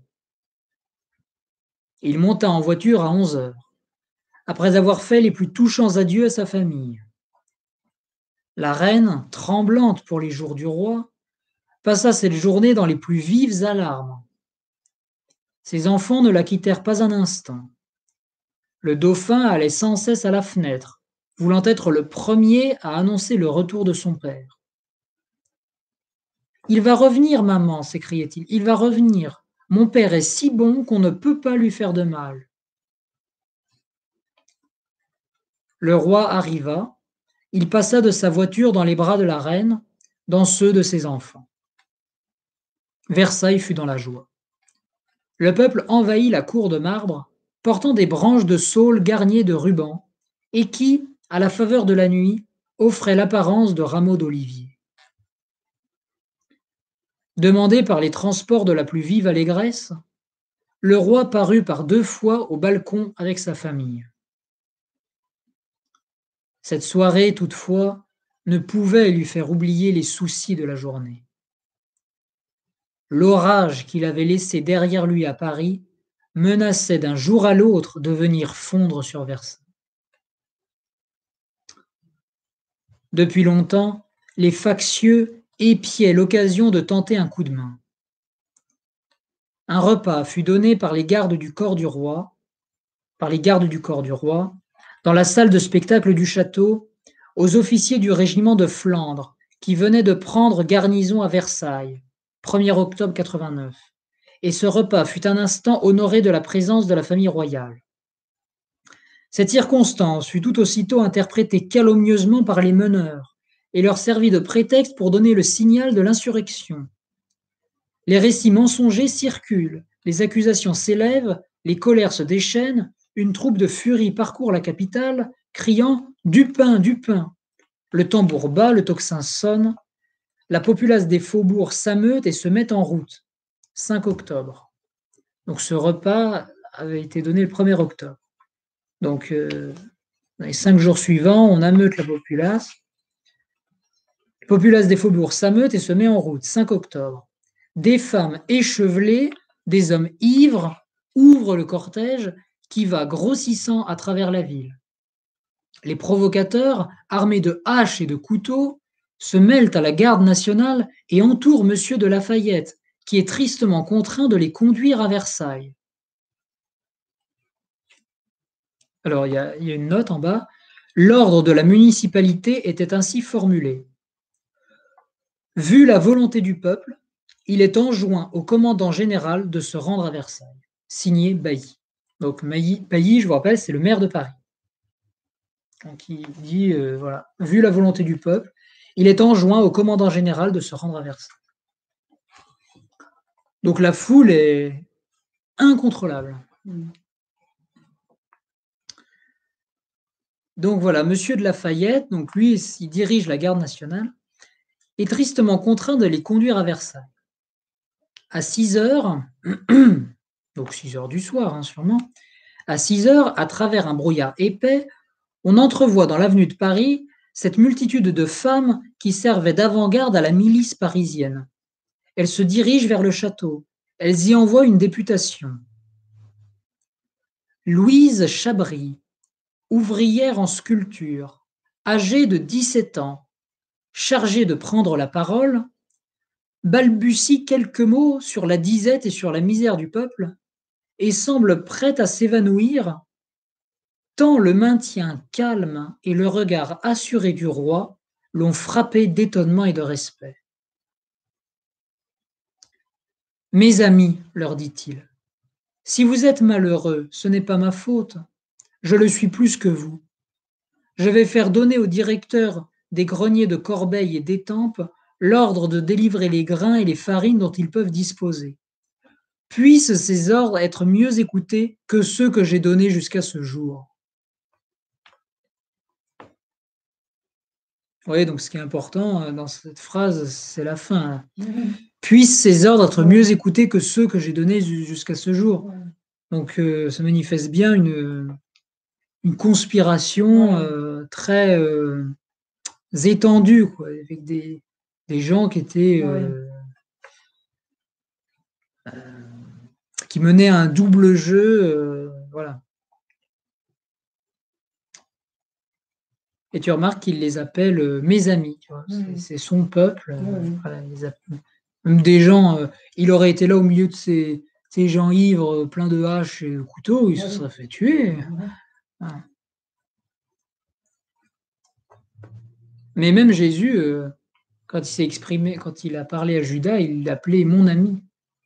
Il monta en voiture à 11 heures, après avoir fait les plus touchants adieux à sa famille. La reine, tremblante pour les jours du roi, passa cette journée dans les plus vives alarmes. Ses enfants ne la quittèrent pas un instant. Le dauphin allait sans cesse à la fenêtre, voulant être le premier à annoncer le retour de son père. « Il va revenir, maman !» s'écriait-il. « Il va revenir. Mon père est si bon qu'on ne peut pas lui faire de mal. » Le roi arriva. Il passa de sa voiture dans les bras de la reine, dans ceux de ses enfants. Versailles fut dans la joie. Le peuple envahit la cour de marbre, portant des branches de saule garnies de rubans, et qui, à la faveur de la nuit, offraient l'apparence de rameaux d'olivier. Demandé par les transports de la plus vive allégresse, le roi parut par 2 fois au balcon avec sa famille. Cette soirée, toutefois, ne pouvait lui faire oublier les soucis de la journée. L'orage qu'il avait laissé derrière lui à Paris menaçait d'un jour à l'autre de venir fondre sur Versailles. Depuis longtemps, les factieux épiaient l'occasion de tenter un coup de main. Un repas fut donné par les gardes du corps du roi, dans la salle de spectacle du château, aux officiers du régiment de Flandre qui venaient de prendre garnison à Versailles, 1er octobre 89, et ce repas fut un instant honoré de la présence de la famille royale. Cette circonstance fut tout aussitôt interprétée calomnieusement par les meneurs et leur servit de prétexte pour donner le signal de l'insurrection. Les récits mensongers circulent, les accusations s'élèvent, les colères se déchaînent, une troupe de furies parcourt la capitale, criant « Du pain, du pain !» Le tambour bat, le tocsin sonne. La populace des faubourgs s'ameute et se met en route. 5 octobre. Donc ce repas avait été donné le 1er octobre. Donc dans les 5 jours suivants, on ameute la populace. La populace des faubourgs s'ameute et se met en route. 5 octobre. Des femmes échevelées, des hommes ivres ouvrent le cortège qui va grossissant à travers la ville. Les provocateurs, armés de haches et de couteaux, se mêlent à la garde nationale et entourent Monsieur de Lafayette, qui est tristement contraint de les conduire à Versailles. Alors, il y a une note en bas. L'ordre de la municipalité était ainsi formulé. Vu la volonté du peuple, il est enjoint au commandant général de se rendre à Versailles. Signé Bailly. Donc Bailly, je vous rappelle, c'est le maire de Paris. Donc il dit, voilà, vu la volonté du peuple, il est enjoint au commandant général de se rendre à Versailles. Donc la foule est incontrôlable. Donc voilà, Monsieur de Lafayette, donc lui, il dirige la garde nationale, est tristement contraint de les conduire à Versailles. À 6 heures, donc 6 heures du soir, hein, sûrement, à 6 heures, à travers un brouillard épais, on entrevoit dans l'avenue de Paris cette multitude de femmes qui servaient d'avant-garde à la milice parisienne. Elles se dirigent vers le château. Elles y envoient une députation. Louise Chabry, ouvrière en sculpture, âgée de 17 ans, chargée de prendre la parole, balbutie quelques mots sur la disette et sur la misère du peuple et semble prête à s'évanouir tant le maintien calme et le regard assuré du roi l'ont frappé d'étonnement et de respect. « Mes amis, leur dit-il, si vous êtes malheureux, ce n'est pas ma faute. Je le suis plus que vous. Je vais faire donner au directeur des greniers de Corbeil et d'Étampes l'ordre de délivrer les grains et les farines dont ils peuvent disposer. Puissent ces ordres être mieux écoutés que ceux que j'ai donnés jusqu'à ce jour. » Vous voyez, donc ce qui est important dans cette phrase, c'est la fin. Puissent ces ordres être mieux écoutés que ceux que j'ai donnés jusqu'à ce jour. Donc ça manifeste bien une conspiration très étendue, quoi, avec des gens qui étaient qui menaient un double jeu, voilà. Et tu remarques qu'il les appelle mes amis, tu vois, c'est son peuple. Voilà, même des gens, il aurait été là au milieu de ces gens ivres, pleins de haches et de couteaux, il se serait fait tuer. Voilà. Mais même Jésus, quand il s'est exprimé, quand il a parlé à Judas, il l'appelait mon ami.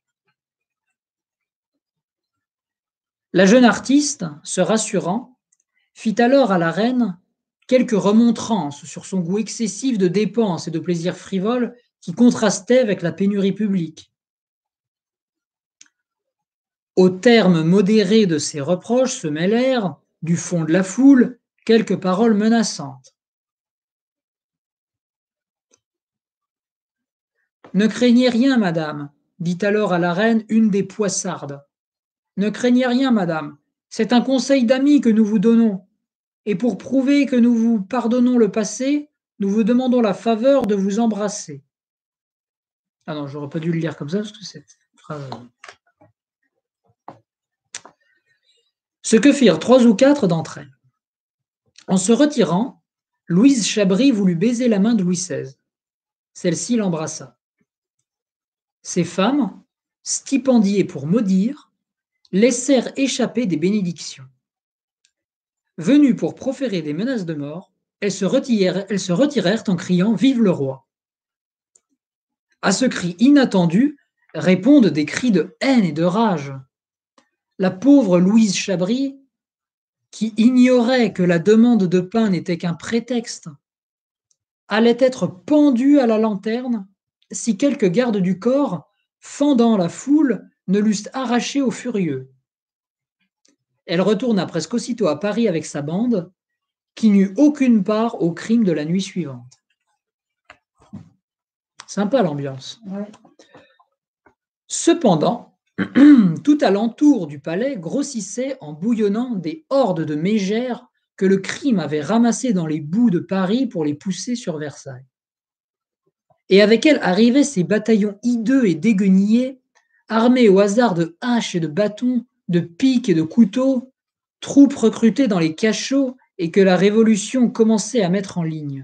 La jeune artiste, se rassurant, fit alors à la reine quelques remontrances sur son goût excessif de dépenses et de plaisirs frivoles qui contrastaient avec la pénurie publique. Aux termes modérés de ces reproches se mêlèrent, du fond de la foule, quelques paroles menaçantes. « Ne craignez rien, madame, dit alors à la reine une des poissardes. Ne craignez rien, madame, c'est un conseil d'amis que nous vous donnons. Et pour prouver que nous vous pardonnons le passé, nous vous demandons la faveur de vous embrasser. » Ah non, j'aurais pas dû le lire comme ça, parce que cette phrase... Ce que firent 3 ou 4 d'entre elles. En se retirant, Louise Chabry voulut baiser la main de Louis XVI. Celle-ci l'embrassa. Ces femmes, stipendiées pour maudire, laissèrent échapper des bénédictions. Venues pour proférer des menaces de mort, elles se retirèrent en criant « Vive le roi !» À ce cri inattendu répondent des cris de haine et de rage. La pauvre Louise Chabry, qui ignorait que la demande de pain n'était qu'un prétexte, allait être pendue à la lanterne si quelques gardes du corps, fendant la foule, ne l'eussent arrachée aux furieux. Elle retourna presque aussitôt à Paris avec sa bande, qui n'eut aucune part au crime de la nuit suivante. Sympa l'ambiance. Ouais. Cependant, tout alentour du palais grossissait en bouillonnant des hordes de mégères que le crime avait ramassées dans les boues de Paris pour les pousser sur Versailles. Et avec elles arrivaient ces bataillons hideux et déguenillés, armés au hasard de haches et de bâtons, de piques et de couteaux, troupes recrutées dans les cachots et que la Révolution commençait à mettre en ligne.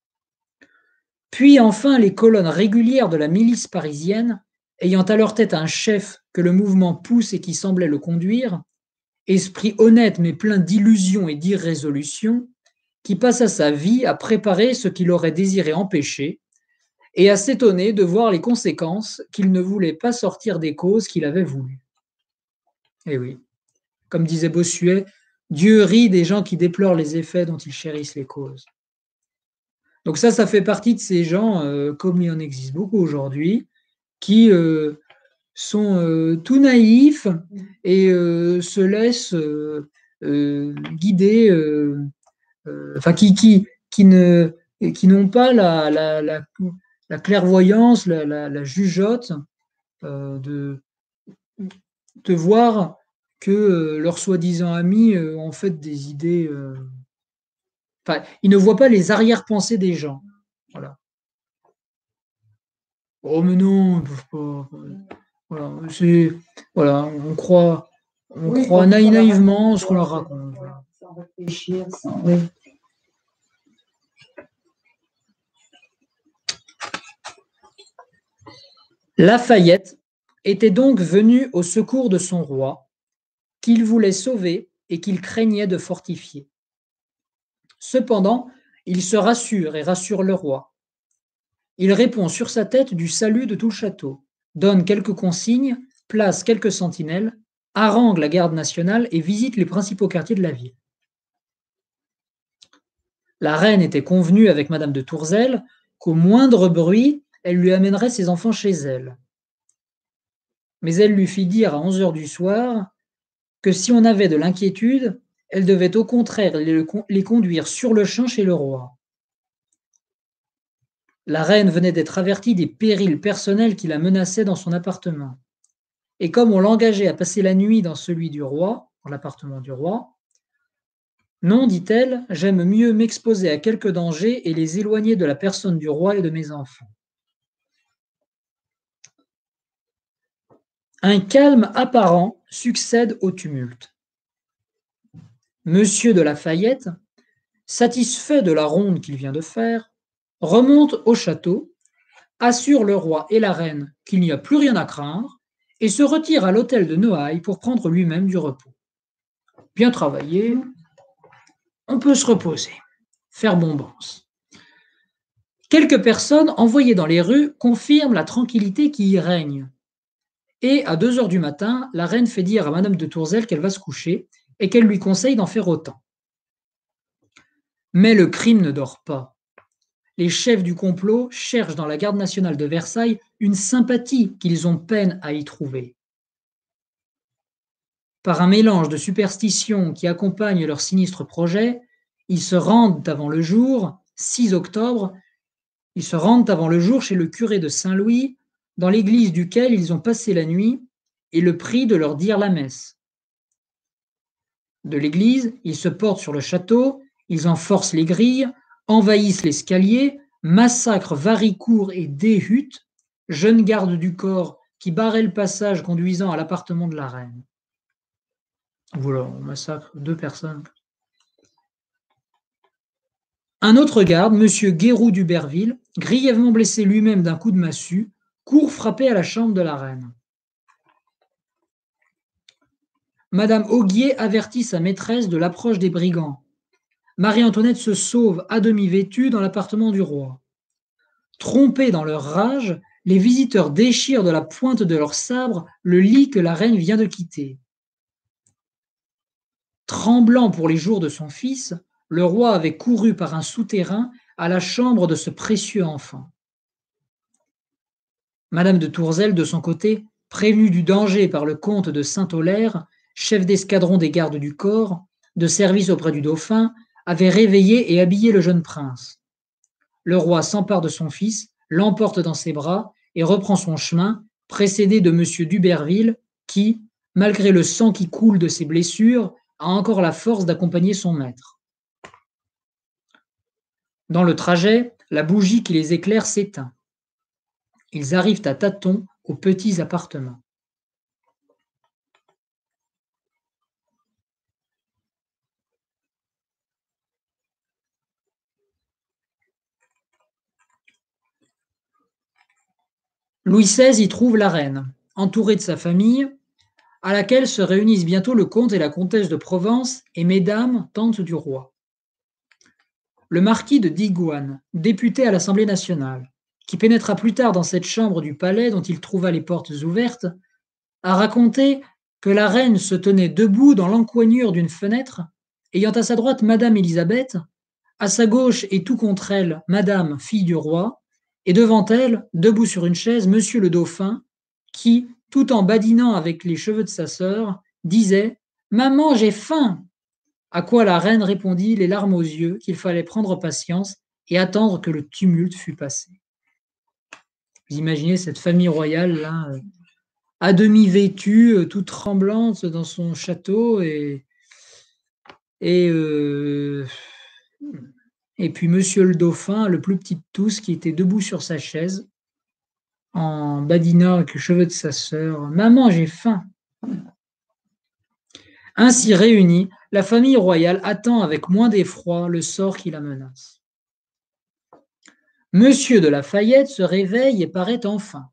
Puis enfin les colonnes régulières de la milice parisienne, ayant à leur tête un chef que le mouvement pousse et qui semblait le conduire, esprit honnête mais plein d'illusions et d'irrésolution, qui passa sa vie à préparer ce qu'il aurait désiré empêcher et à s'étonner de voir les conséquences qu'il ne voulait pas sortir des causes qu'il avait voulu. Et oui, comme disait Bossuet, Dieu rit des gens qui déplorent les effets dont ils chérissent les causes. Donc ça fait partie de ces gens, comme il en existe beaucoup aujourd'hui, qui sont tout naïfs et se laissent guider, qui n'ont pas la clairvoyance, la jugeote de voir que leurs soi-disant amis ont en fait des idées. Ils ne voient pas les arrière-pensées des gens. Voilà. Oh, mais non, ils ne peuvent pas. Voilà, on croit naïvement ce qu'on leur raconte. Voilà. Sans réfléchir, oui. Lafayette était donc venu au secours de son roi, qu'il voulait sauver et qu'il craignait de fortifier. Cependant, il se rassure et rassure le roi. Il répond sur sa tête du salut de tout le château, donne quelques consignes, place quelques sentinelles, harangue la garde nationale et visite les principaux quartiers de la ville. La reine était convenue avec Madame de Tourzel qu'au moindre bruit, elle lui amènerait ses enfants chez elle. Mais elle lui fit dire à 11 heures du soir que si on avait de l'inquiétude, elle devait au contraire les conduire sur le champ chez le roi. La reine venait d'être avertie des périls personnels qui la menaçaient dans son appartement. Et comme on l'engageait à passer la nuit dans celui du roi, dans l'appartement du roi, non, dit-elle, j'aime mieux m'exposer à quelques dangers et les éloigner de la personne du roi et de mes enfants. Un calme apparent succède au tumulte. Monsieur de Lafayette, satisfait de la ronde qu'il vient de faire, remonte au château, assure le roi et la reine qu'il n'y a plus rien à craindre et se retire à l'hôtel de Noailles pour prendre lui-même du repos. Bien travaillé, on peut se reposer, faire bombance. Quelques personnes envoyées dans les rues confirment la tranquillité qui y règne. Et à 2 heures du matin, la reine fait dire à Madame de Tourzel qu'elle va se coucher et qu'elle lui conseille d'en faire autant. Mais le crime ne dort pas. Les chefs du complot cherchent dans la garde nationale de Versailles une sympathie qu'ils ont peine à y trouver. Par un mélange de superstitions qui accompagnent leur sinistre projet, ils se rendent avant le jour, 6 octobre, ils se rendent avant le jour chez le curé de Saint-Louis, dans l'église duquel ils ont passé la nuit, et le prient de leur dire la messe. De l'église, ils se portent sur le château, ils en forcent les grilles, envahissent l'escalier, massacrent Varicourt et Deshuttes, jeunes gardes du corps qui barraient le passage conduisant à l'appartement de la reine. Voilà, on massacre 2 personnes. Un autre garde, M. Guéroux d'Uberville, grièvement blessé lui-même d'un coup de massue, court frapper à la chambre de la reine. Madame Auguier avertit sa maîtresse de l'approche des brigands. Marie-Antoinette se sauve à demi vêtue dans l'appartement du roi. Trompés dans leur rage, les visiteurs déchirent de la pointe de leur sabre le lit que la reine vient de quitter. Tremblant pour les jours de son fils, le roi avait couru par un souterrain à la chambre de ce précieux enfant. Madame de Tourzel, de son côté, prévenue du danger par le comte de Saint-Aulaire, chef d'escadron des gardes du corps, de service auprès du dauphin, avait réveillé et habillé le jeune prince. Le roi s'empare de son fils, l'emporte dans ses bras et reprend son chemin, précédé de M. d'Uberville, qui, malgré le sang qui coule de ses blessures, a encore la force d'accompagner son maître. Dans le trajet, la bougie qui les éclaire s'éteint. Ils arrivent à tâtons aux petits appartements. Louis XVI y trouve la reine, entourée de sa famille, à laquelle se réunissent bientôt le comte et la comtesse de Provence et mesdames, tantes du roi. Le marquis de Digoin, député à l'Assemblée nationale, qui pénétra plus tard dans cette chambre du palais dont il trouva les portes ouvertes, a raconté que la reine se tenait debout dans l'encoignure d'une fenêtre, ayant à sa droite Madame Élisabeth, à sa gauche et tout contre elle Madame, fille du roi, et devant elle, debout sur une chaise, Monsieur le Dauphin, qui, tout en badinant avec les cheveux de sa sœur, disait « Maman, j'ai faim !» À quoi la reine répondit, les larmes aux yeux, qu'il fallait prendre patience et attendre que le tumulte fût passé. Vous imaginez cette famille royale, là, à demi vêtue, toute tremblante dans son château, et puis Monsieur le Dauphin, le plus petit de tous, qui était debout sur sa chaise, en badinant avec les cheveux de sa sœur. « Maman, j'ai faim !» Ainsi réunie, la famille royale attend avec moins d'effroi le sort qui la menace. Monsieur de La Fayette se réveille et paraît enfin.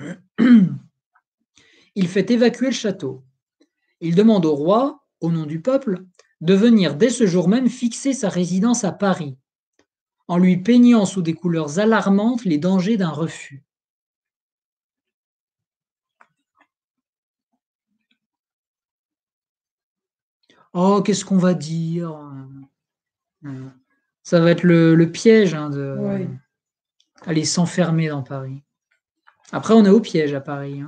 Il fait évacuer le château. Il demande au roi, au nom du peuple, de venir dès ce jour même fixer sa résidence à Paris, en lui peignant sous des couleurs alarmantes les dangers d'un refus. Oh, qu'est-ce qu'on va dire? Ça va être le piège de aller s'enfermer dans Paris. Après, on est au piège à Paris.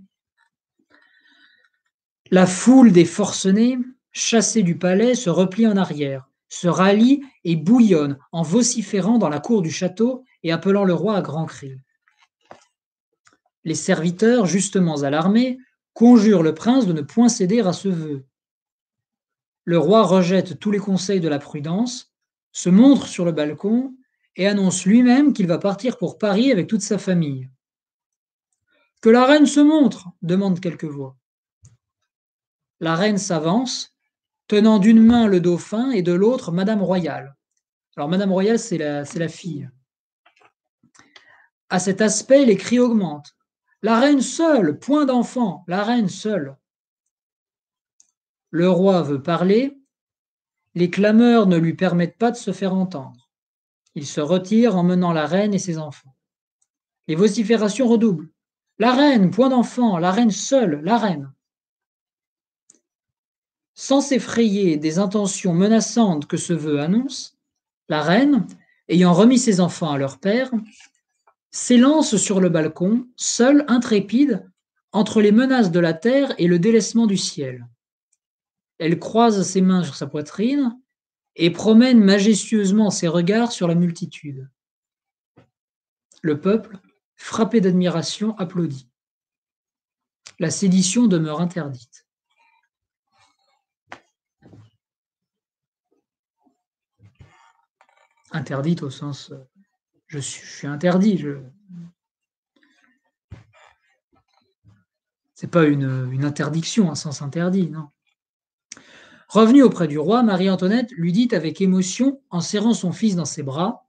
La foule des forcenés, chassés du palais, se replie en arrière, se rallie et bouillonne en vociférant dans la cour du château et appelant le roi à grands cris. Les serviteurs, justement alarmés, conjurent le prince de ne point céder à ce vœu. Le roi rejette tous les conseils de la prudence, se montre sur le balcon et annonce lui-même qu'il va partir pour Paris avec toute sa famille. « Que la reine se montre !» demandent quelques voix. La reine s'avance, tenant d'une main le dauphin et de l'autre Madame Royale. Alors Madame Royale, c'est la fille. À cet aspect, les cris augmentent. « La reine seule, point d'enfant, la reine seule !» Le roi veut parler. Les clameurs ne lui permettent pas de se faire entendre. Il se retire, emmenant la reine et ses enfants. Les vociférations redoublent. « La reine, point d'enfant, la reine seule, la reine !» Sans s'effrayer des intentions menaçantes que ce vœu annonce, la reine, ayant remis ses enfants à leur père, s'élance sur le balcon, seule, intrépide, entre les menaces de la terre et le délaissement du ciel. Elle croise ses mains sur sa poitrine et promène majestueusement ses regards sur la multitude. Le peuple, frappé d'admiration, applaudit. La sédition demeure interdite. Interdite au sens je suis interdit. C'est pas une interdiction, un sens interdit, non. Revenue auprès du roi, Marie-Antoinette lui dit avec émotion, en serrant son fils dans ses bras.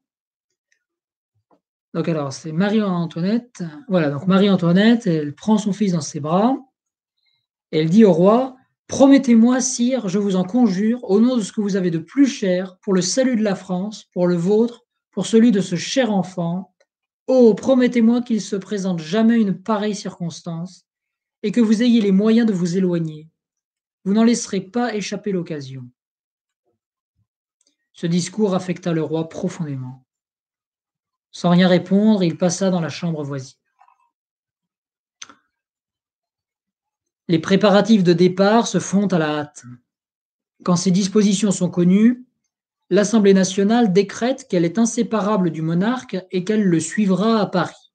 Donc alors, c'est Marie-Antoinette. Voilà, donc Marie-Antoinette, elle prend son fils dans ses bras. Et elle dit au roi, « Promettez-moi, sire, je vous en conjure, au nom de ce que vous avez de plus cher, pour le salut de la France, pour le vôtre, pour celui de ce cher enfant, oh, promettez-moi qu'il ne se présente jamais une pareille circonstance, et que vous ayez les moyens de vous éloigner. Vous n'en laisserez pas échapper l'occasion. » Ce discours affecta le roi profondément. Sans rien répondre, il passa dans la chambre voisine. Les préparatifs de départ se font à la hâte. Quand ces dispositions sont connues, l'Assemblée nationale décrète qu'elle est inséparable du monarque et qu'elle le suivra à Paris.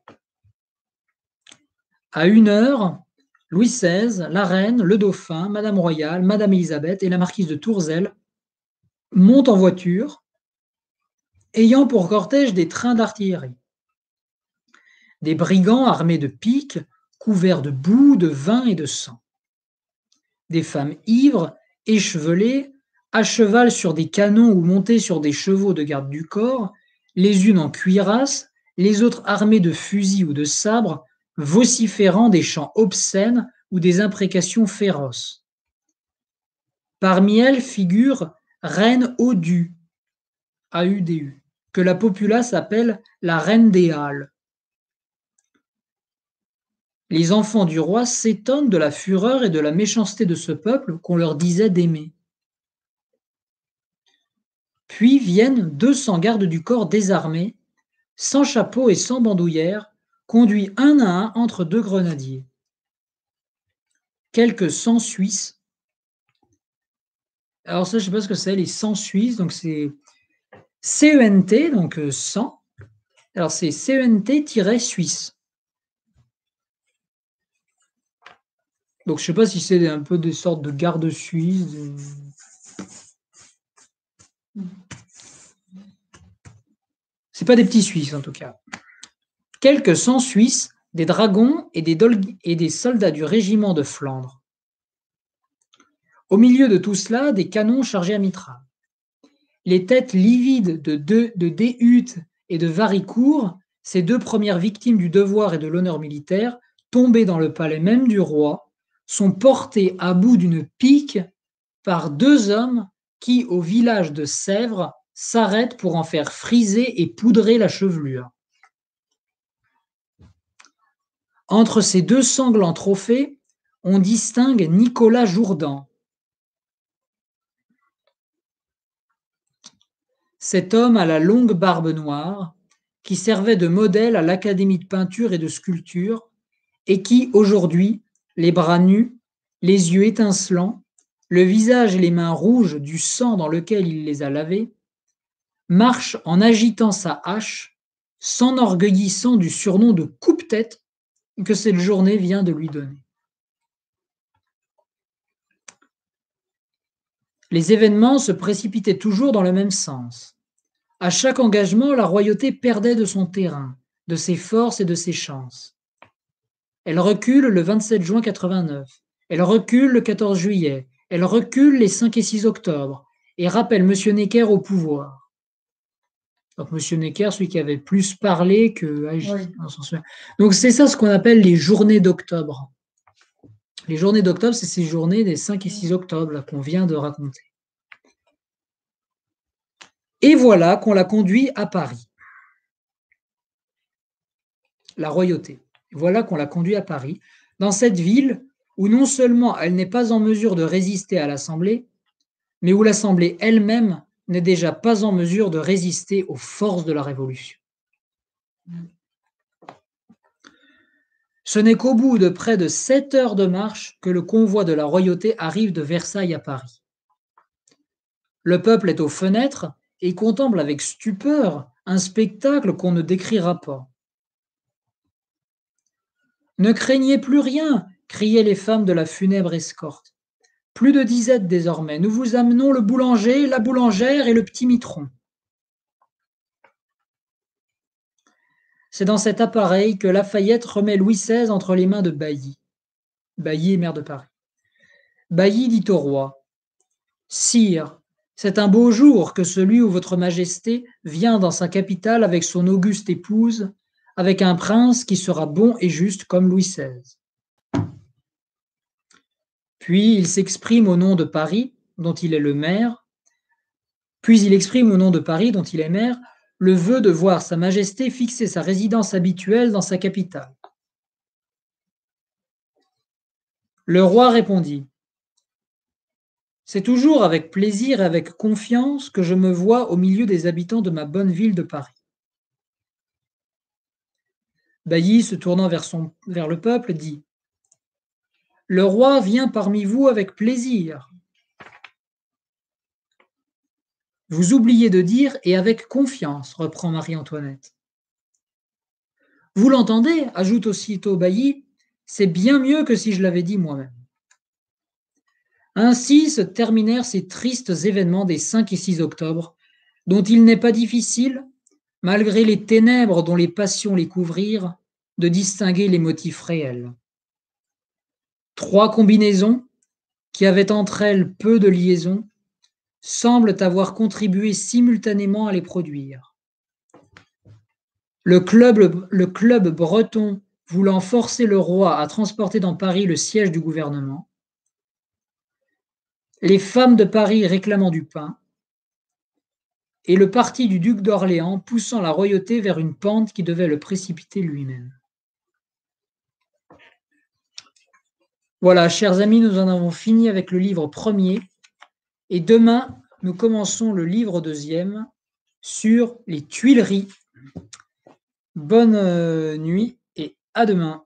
À 1 heure, Louis XVI, la reine, le dauphin, Madame Royale, Madame Élisabeth et la marquise de Tourzel montent en voiture, ayant pour cortège des trains d'artillerie. Des brigands armés de piques, couverts de boue, de vin et de sang. Des femmes ivres, échevelées, à cheval sur des canons ou montées sur des chevaux de garde du corps, les unes en cuirasse, les autres armées de fusils ou de sabres, vociférant des chants obscènes ou des imprécations féroces. Parmi elles figure Reine Audu, A-U-D-U, que la populace appelle la Reine des Halles. Les enfants du roi s'étonnent de la fureur et de la méchanceté de ce peuple qu'on leur disait d'aimer. Puis viennent 200 gardes du corps désarmés, sans chapeau et sans bandoulière, conduits un à un entre deux grenadiers. Quelques 100 Suisses. Alors ça, je ne sais pas ce que c'est, les 100 Suisses, donc c'est CENT, donc 100. Alors c'est CENT-Suisse. Donc je ne sais pas si c'est un peu des sortes de gardes suisses. C'est pas des petits Suisses en tout cas. Quelques 100 Suisses, des dragons et des soldats du régiment de Flandre. Au milieu de tout cela, des canons chargés à mitraille. Les têtes livides de Deshuttes et de Varicourt, ces deux premières victimes du devoir et de l'honneur militaire, tombées dans le palais même du roi, sont portées à bout d'une pique par 2 hommes qui, au village de Sèvres, s'arrêtent pour en faire friser et poudrer la chevelure. Entre ces 2 sanglants trophées, on distingue Nicolas Jourdan. Cet homme à la longue barbe noire, qui servait de modèle à l'Académie de peinture et de sculpture, et qui, aujourd'hui, les bras nus, les yeux étincelants, le visage et les mains rouges du sang dans lequel il les a lavés, marche en agitant sa hache, s'enorgueillissant du surnom de coupe-tête que cette journée vient de lui donner. Les événements se précipitaient toujours dans le même sens. À chaque engagement, la royauté perdait de son terrain, de ses forces et de ses chances. Elle recule le 27 juin 89, elle recule le 14 juillet, elle recule les 5 et 6 octobre, et rappelle M. Necker au pouvoir. Donc M. Necker, celui qui avait plus parlé que agi. Oui. Donc c'est ça ce qu'on appelle les journées d'octobre. Les journées d'octobre, c'est ces journées des 5 et 6 octobre qu'on vient de raconter. Et voilà qu'on la conduit à Paris. La royauté. Voilà qu'on la conduit à Paris, dans cette ville où non seulement elle n'est pas en mesure de résister à l'Assemblée, mais où l'Assemblée elle-même n'est déjà pas en mesure de résister aux forces de la Révolution. Ce n'est qu'au bout de près de 7 heures de marche que le convoi de la royauté arrive de Versailles à Paris. Le peuple est aux fenêtres et contemple avec stupeur un spectacle qu'on ne décrira pas. « Ne craignez plus rien !» criaient les femmes de la funèbre escorte. « Plus de disette désormais, nous vous amenons le boulanger, la boulangère et le petit mitron. » C'est dans cet appareil que Lafayette remet Louis XVI entre les mains de Bailly. Bailly est maire de Paris. Bailly dit au roi : « Sire, c'est un beau jour que celui où votre majesté vient dans sa capitale avec son auguste épouse, avec un prince qui sera bon et juste comme Louis XVI. » Puis il s'exprime au nom de Paris, dont il est maire, le vœu de voir Sa Majesté fixer sa résidence habituelle dans sa capitale. Le roi répondit : « C'est toujours avec plaisir et avec confiance que je me vois au milieu des habitants de ma bonne ville de Paris. » Bailly, se tournant vers le peuple, dit : le roi vient parmi vous avec plaisir. Vous oubliez de dire « et avec confiance », reprend Marie-Antoinette. Vous l'entendez, ajoute aussitôt Bailly, c'est bien mieux que si je l'avais dit moi-même. Ainsi se terminèrent ces tristes événements des 5 et 6 octobre, dont il n'est pas difficile, malgré les ténèbres dont les passions les couvrirent, de distinguer les motifs réels. 3 combinaisons, qui avaient entre elles peu de liaison, semblent avoir contribué simultanément à les produire. Le club breton voulant forcer le roi à transporter dans Paris le siège du gouvernement, les femmes de Paris réclamant du pain, et le parti du duc d'Orléans poussant la royauté vers une pente qui devait le précipiter lui-même. Voilà, chers amis, nous en avons fini avec le livre premier, et demain, nous commençons le livre deuxième sur les Tuileries. Bonne nuit et à demain.